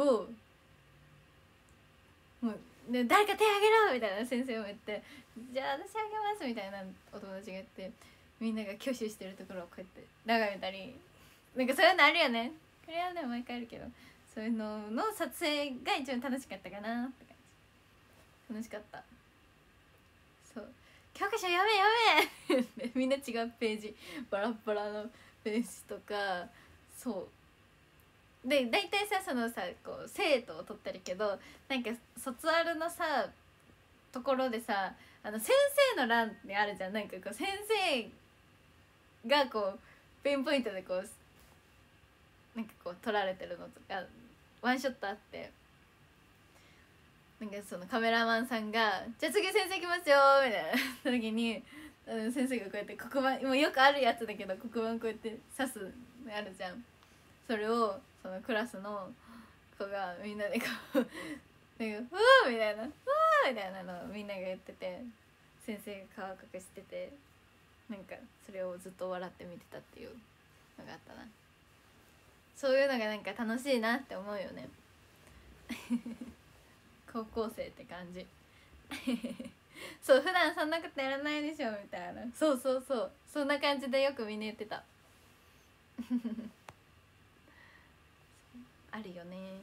もう、ね、誰か手あげろみたいな先生も言って、じゃあ私あげますみたいなお友達が言って、みんなが挙手してるところをこうやって眺めたり、なんかそういうのあるよね。これはね毎回あるけど、そういうのの撮影が一番楽しかったかなって感じ。楽しかった。そう教科書やめやめみんな違うページバラバラのページとか、そうで大体さそのさこう生徒を取ってるけど、なんか卒アルのさところでさあの先生の欄ってあるじゃん。なんかこう先生がこうピンポイントでこうなんかこう撮られてるのとかワンショットあって、なんかそのカメラマンさんが「じゃあ次先生行きますよ」みたいな時に先生がこうやって黒板、もうよくあるやつだけど黒板こうやって刺すのあるじゃん。それをそのクラスの子がみんなでこうなんか「うー」みたいな「うー」みたいなのをみんなが言ってて、先生が顔隠してて、なんかそれをずっと笑って見てたっていうのがあったな。そういうのがなんか楽しいなって思うよね高校生って感じそう普段そんなことやらないでしょみたいな、そうそうそう、そんな感じでよくみんな言ってたあるよね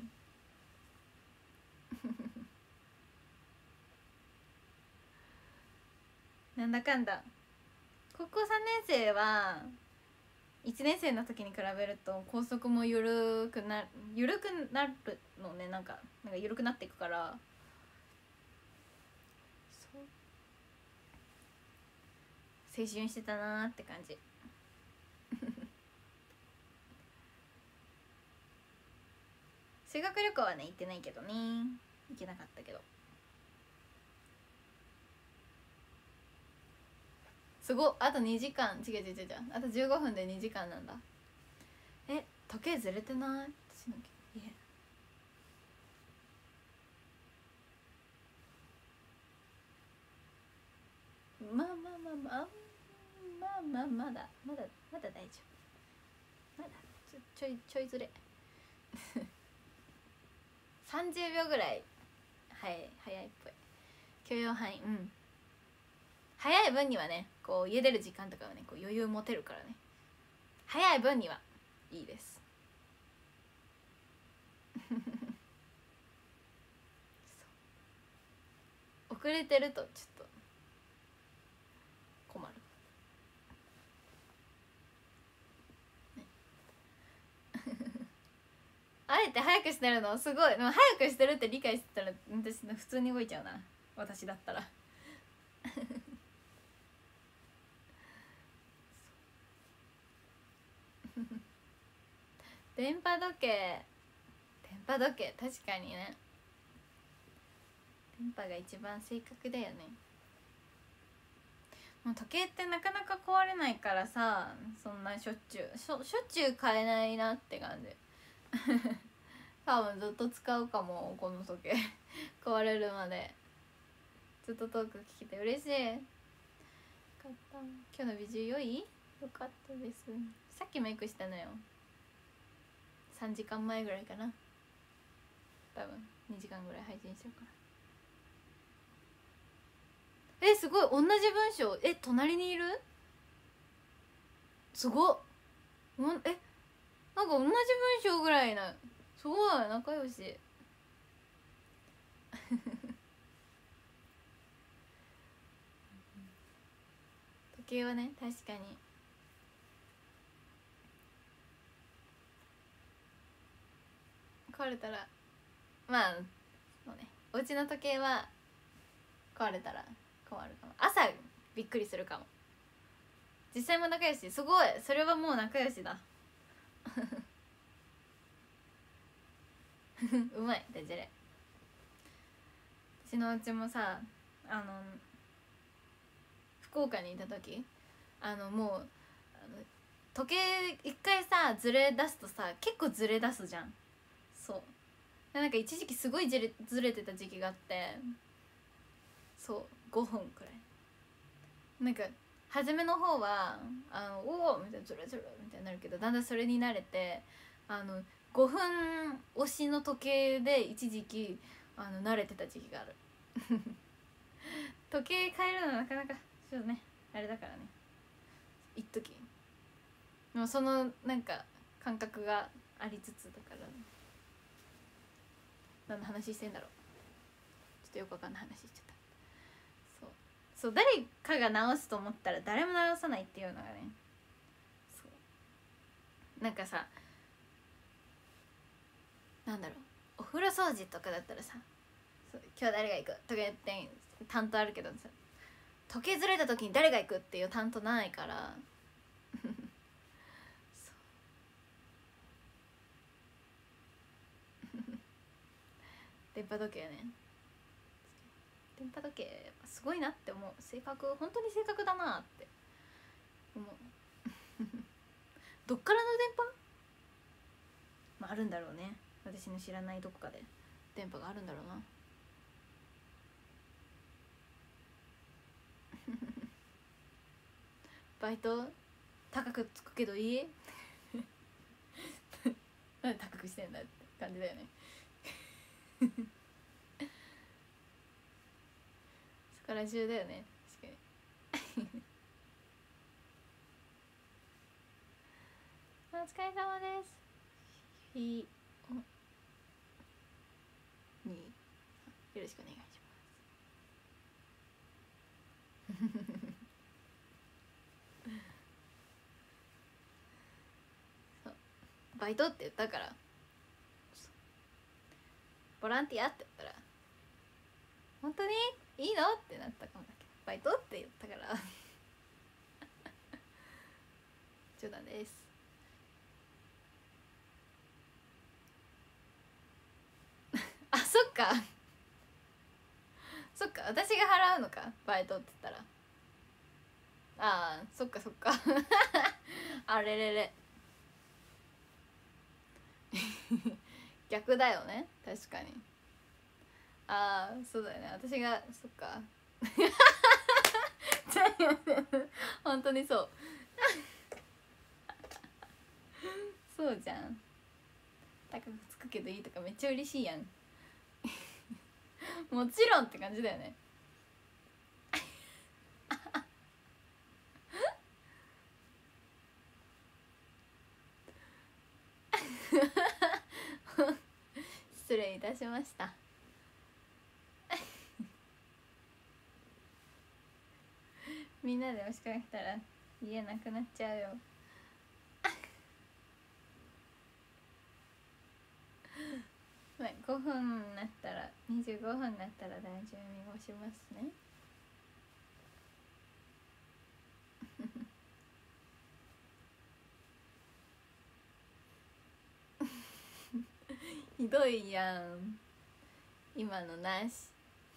なんだかんだ高校さんねん生はいちねん生の時に比べると校則も緩くな緩くなるのね、なんかなんか緩くなっていくから、そう青春してたなーって感じ修学旅行はね行ってないけどね、行けなかったけど、すごっ、あとにじかん、違う違う違う違う、あとじゅうごふんでにじかんなんだ。え、時計ずれてない？私の家まあまあまあまあまあまあまだまだまだ大丈夫、まだちょちょいちょいずれさんじゅうびょうぐらい早い早いっぽい、許容範囲、うん、早い分にはね、こう家出る時間とかはねこう余裕持てるからね、早い分にはいいです遅れてるとちょっと困る、ね、あえて早くしてるのすごい、でも早くしてるって理解してたら私普通に動いちゃうな、私だったら電波時計、電波時計確かにね、電波が一番正確だよね。もう時計ってなかなか壊れないからさ、そんなしょっちゅうしょしょっちゅう買えないなって感じ多分ずっと使うかも、この時計壊れるまでずっとトーク聞けて嬉しい。よかった、今日の美女良い？よかったです。さっきメイクしたのよ、さんじかんまえぐらいかな、多分にじかんぐらい配信してるから。え、すごい、同じ文章、え、隣にいる？すごっ、え、なんか同じ文章ぐらいな、すごい仲良し時計はね、確かに壊れたら、まあそうね、お家の時計は壊れたら困るかも、朝びっくりするかも。実際も仲良し、すごい、それはもう仲良しだうまい、ダジャレ。私のお家もさ、あの福岡にいた時、あのもうあの時計一回さずれ出すとさ結構ずれ出すじゃん。そうで、なんか一時期すごいずれずれてた時期があって、そうごふんくらい、なんか初めの方はあのおおみたいな、ずれずれみたいになるけど、だんだんそれに慣れて、あのごふん押しの時計で一時期あの慣れてた時期がある時計変えるのなかなかちょっとねあれだからね、一時でもそのなんか感覚がありつつだから、ね、何の話してんだろう、ちょっとよくわかんない話しちゃった。そうそう、誰かが直すと思ったら誰も直さないっていうのがね、そうなんかさ、なんだろう、お風呂掃除とかだったらさ、そう今日誰が行くとか言って担当あるけどさ、時計ずれた時に誰が行くっていう担当ないから電波時計ね、電波時計やっぱすごいなって思う、正確、本当に正確だなって思うどっからの電波、まあ、あるんだろうね、私の知らないどこかで電波があるんだろうなバイト高くつくけどいいなんで高くしてんだって感じだよねから中だよね確かにお疲れ様です。ひおによろしくお願いしますそうバイトって言ったからボランティアって言ったら本当にいいのってなったかもだけどバイトって言ったから冗談です。あそっかそっか私が払うのかバイトって言ったらああそっかそっかあれれれ逆だよね確かに。ああそうだよね私がそっか本当にそうそうじゃん高くつくけどいいとかめっちゃ嬉しいやんもちろんって感じだよね失礼いたしましたみんなで押しかけたら家なくなっちゃうよまあごふんになったらにじゅうごふんになったら大丈夫に押しますねひどいやん今のなし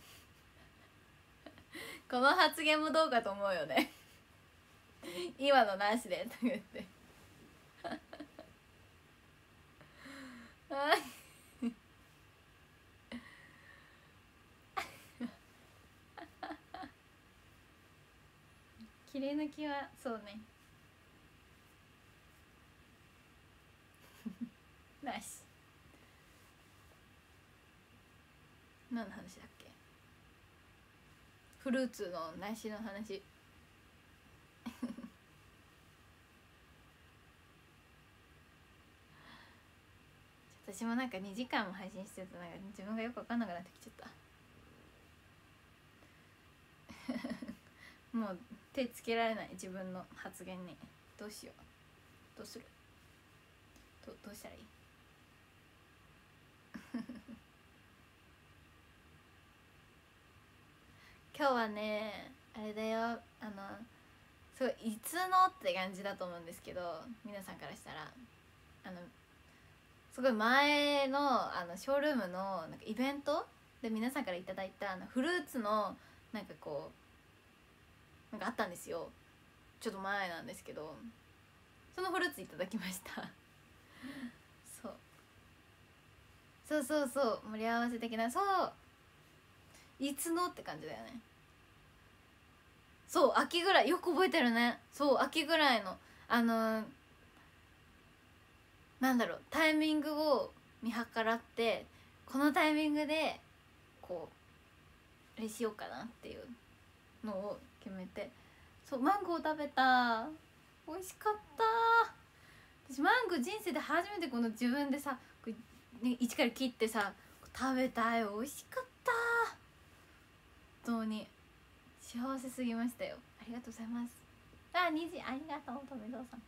この発言もどうかと思うよね今のなしでとか言って切り抜きはそうねなし何の話だっけフルーツの梨の話私もなんかにじかんも配信してるとなんか自分がよく分かんなくなってきちゃったもう手つけられない自分の発言にどうしようどうするどどうしたらいい今日はねあれだよあのすごいいつのって感じだと思うんですけど皆さんからしたらあのすごい前のあのショールームのなんかイベントで皆さんからいただいたあのフルーツのなんかこうなんかあったんですよちょっと前なんですけどそのフルーツいただきましたそうそうそうそう盛り合わせ的なそういつのって感じだよねそう秋ぐらいよく覚えてるねそう秋ぐらいのあのー、なんだろうタイミングを見計らってこのタイミングでこうあれしようかなっていうのを決めてそうマンゴー食べた美味しかった私マンゴー人生で初めてこの自分でさね一から切ってさ食べたよ美味しかった本当に幸せすぎましたよありがとうございますあにじありがとう富蔵さん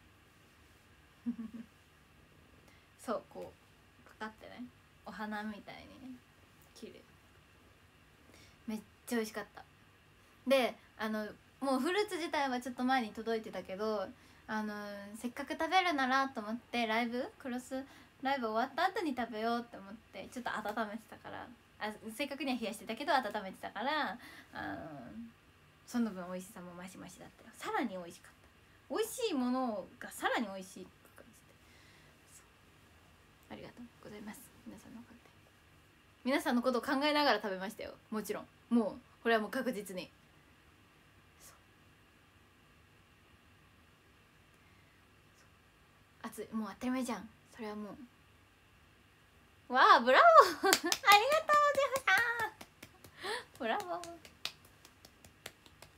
そうこうかかってねお花みたいにね切るめっちゃ美味しかったであのもうフルーツ自体はちょっと前に届いてたけどあのせっかく食べるならと思ってライブクロスライブ終わった後に食べようって思ってちょっと温めてたからあ正確には冷やしてたけど温めてたからあのその分美味しさも増し増しだったよさらに美味しかった美味しいものがさらに美味しい感じでありがとうございます皆さんのおかげで皆さんのことを考えながら食べましたよもちろんもうこれはもう確実に熱いもう当たり前じゃんそれはもうわあブラボーありがとうジェフさんブラボー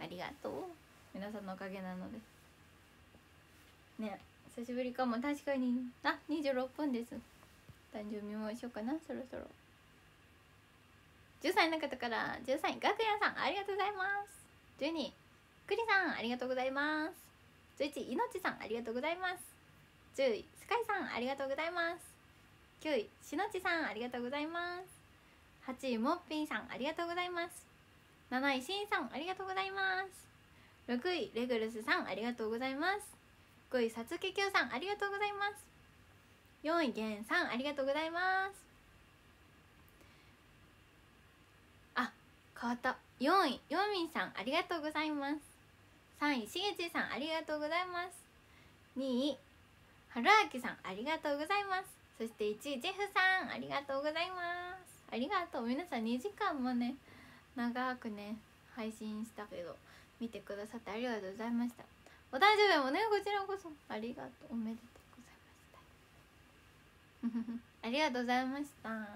ありがとう、皆さんのおかげなのでね。久しぶりかも。確かに。あ、にじゅうろっぷんです。誕生日もしようかな、そろそろ。じゅっさいの方から、じゅっさいガクヤさんありがとうございます。じゅうにクリさんありがとうございます。じゅういちいのちさんありがとうございます。じゅういスカイさんありがとうございます。きゅういしのちさんありがとうございます。はちいもっぴんさんありがとうございます。なないしんさんありがとうございます。ろくいレグルスさんありがとうございます。ごいさつききゅうさんありがとうございます。よんいげんさんありがとうございます。あ、変わった。よんいよみんさんありがとうございます。さんいしげちさんありがとうございます。にいはるあきさんありがとうございます。そしていちいジェフさんありがとうございます。ありがとう。皆さんにじかんもね長くね配信したけど見てくださってありがとうございました。お誕生日もねこちらこそありがとう。おめでとうございましたありがとうございました。す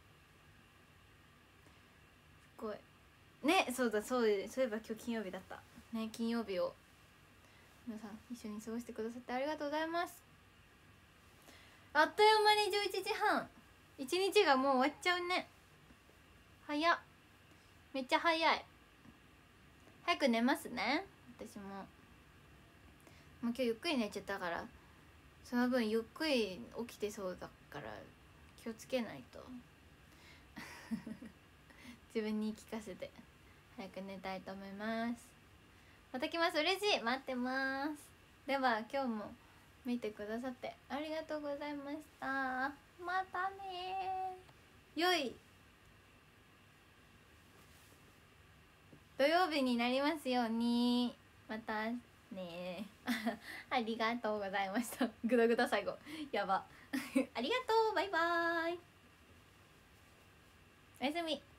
ごいね。そうだそうでそういえば今日金曜日だったね。金曜日を皆さん一緒に過ごしてくださってありがとうございます。あっという間にじゅういちじはん、一日がもう終わっちゃうね。早っ、めっちゃ早い。早く寝ますね。私ももう今日ゆっくり寝ちゃったから、その分ゆっくり起きてそうだから気をつけないと自分に言い聞かせて早く寝たいと思います。また来ます。嬉しい。待ってます。では今日も見てくださってありがとうございました。またね。良い土曜日になりますように。またねありがとうございました。グダグダ最後やばありがとう。バイバーイ。おやすみ。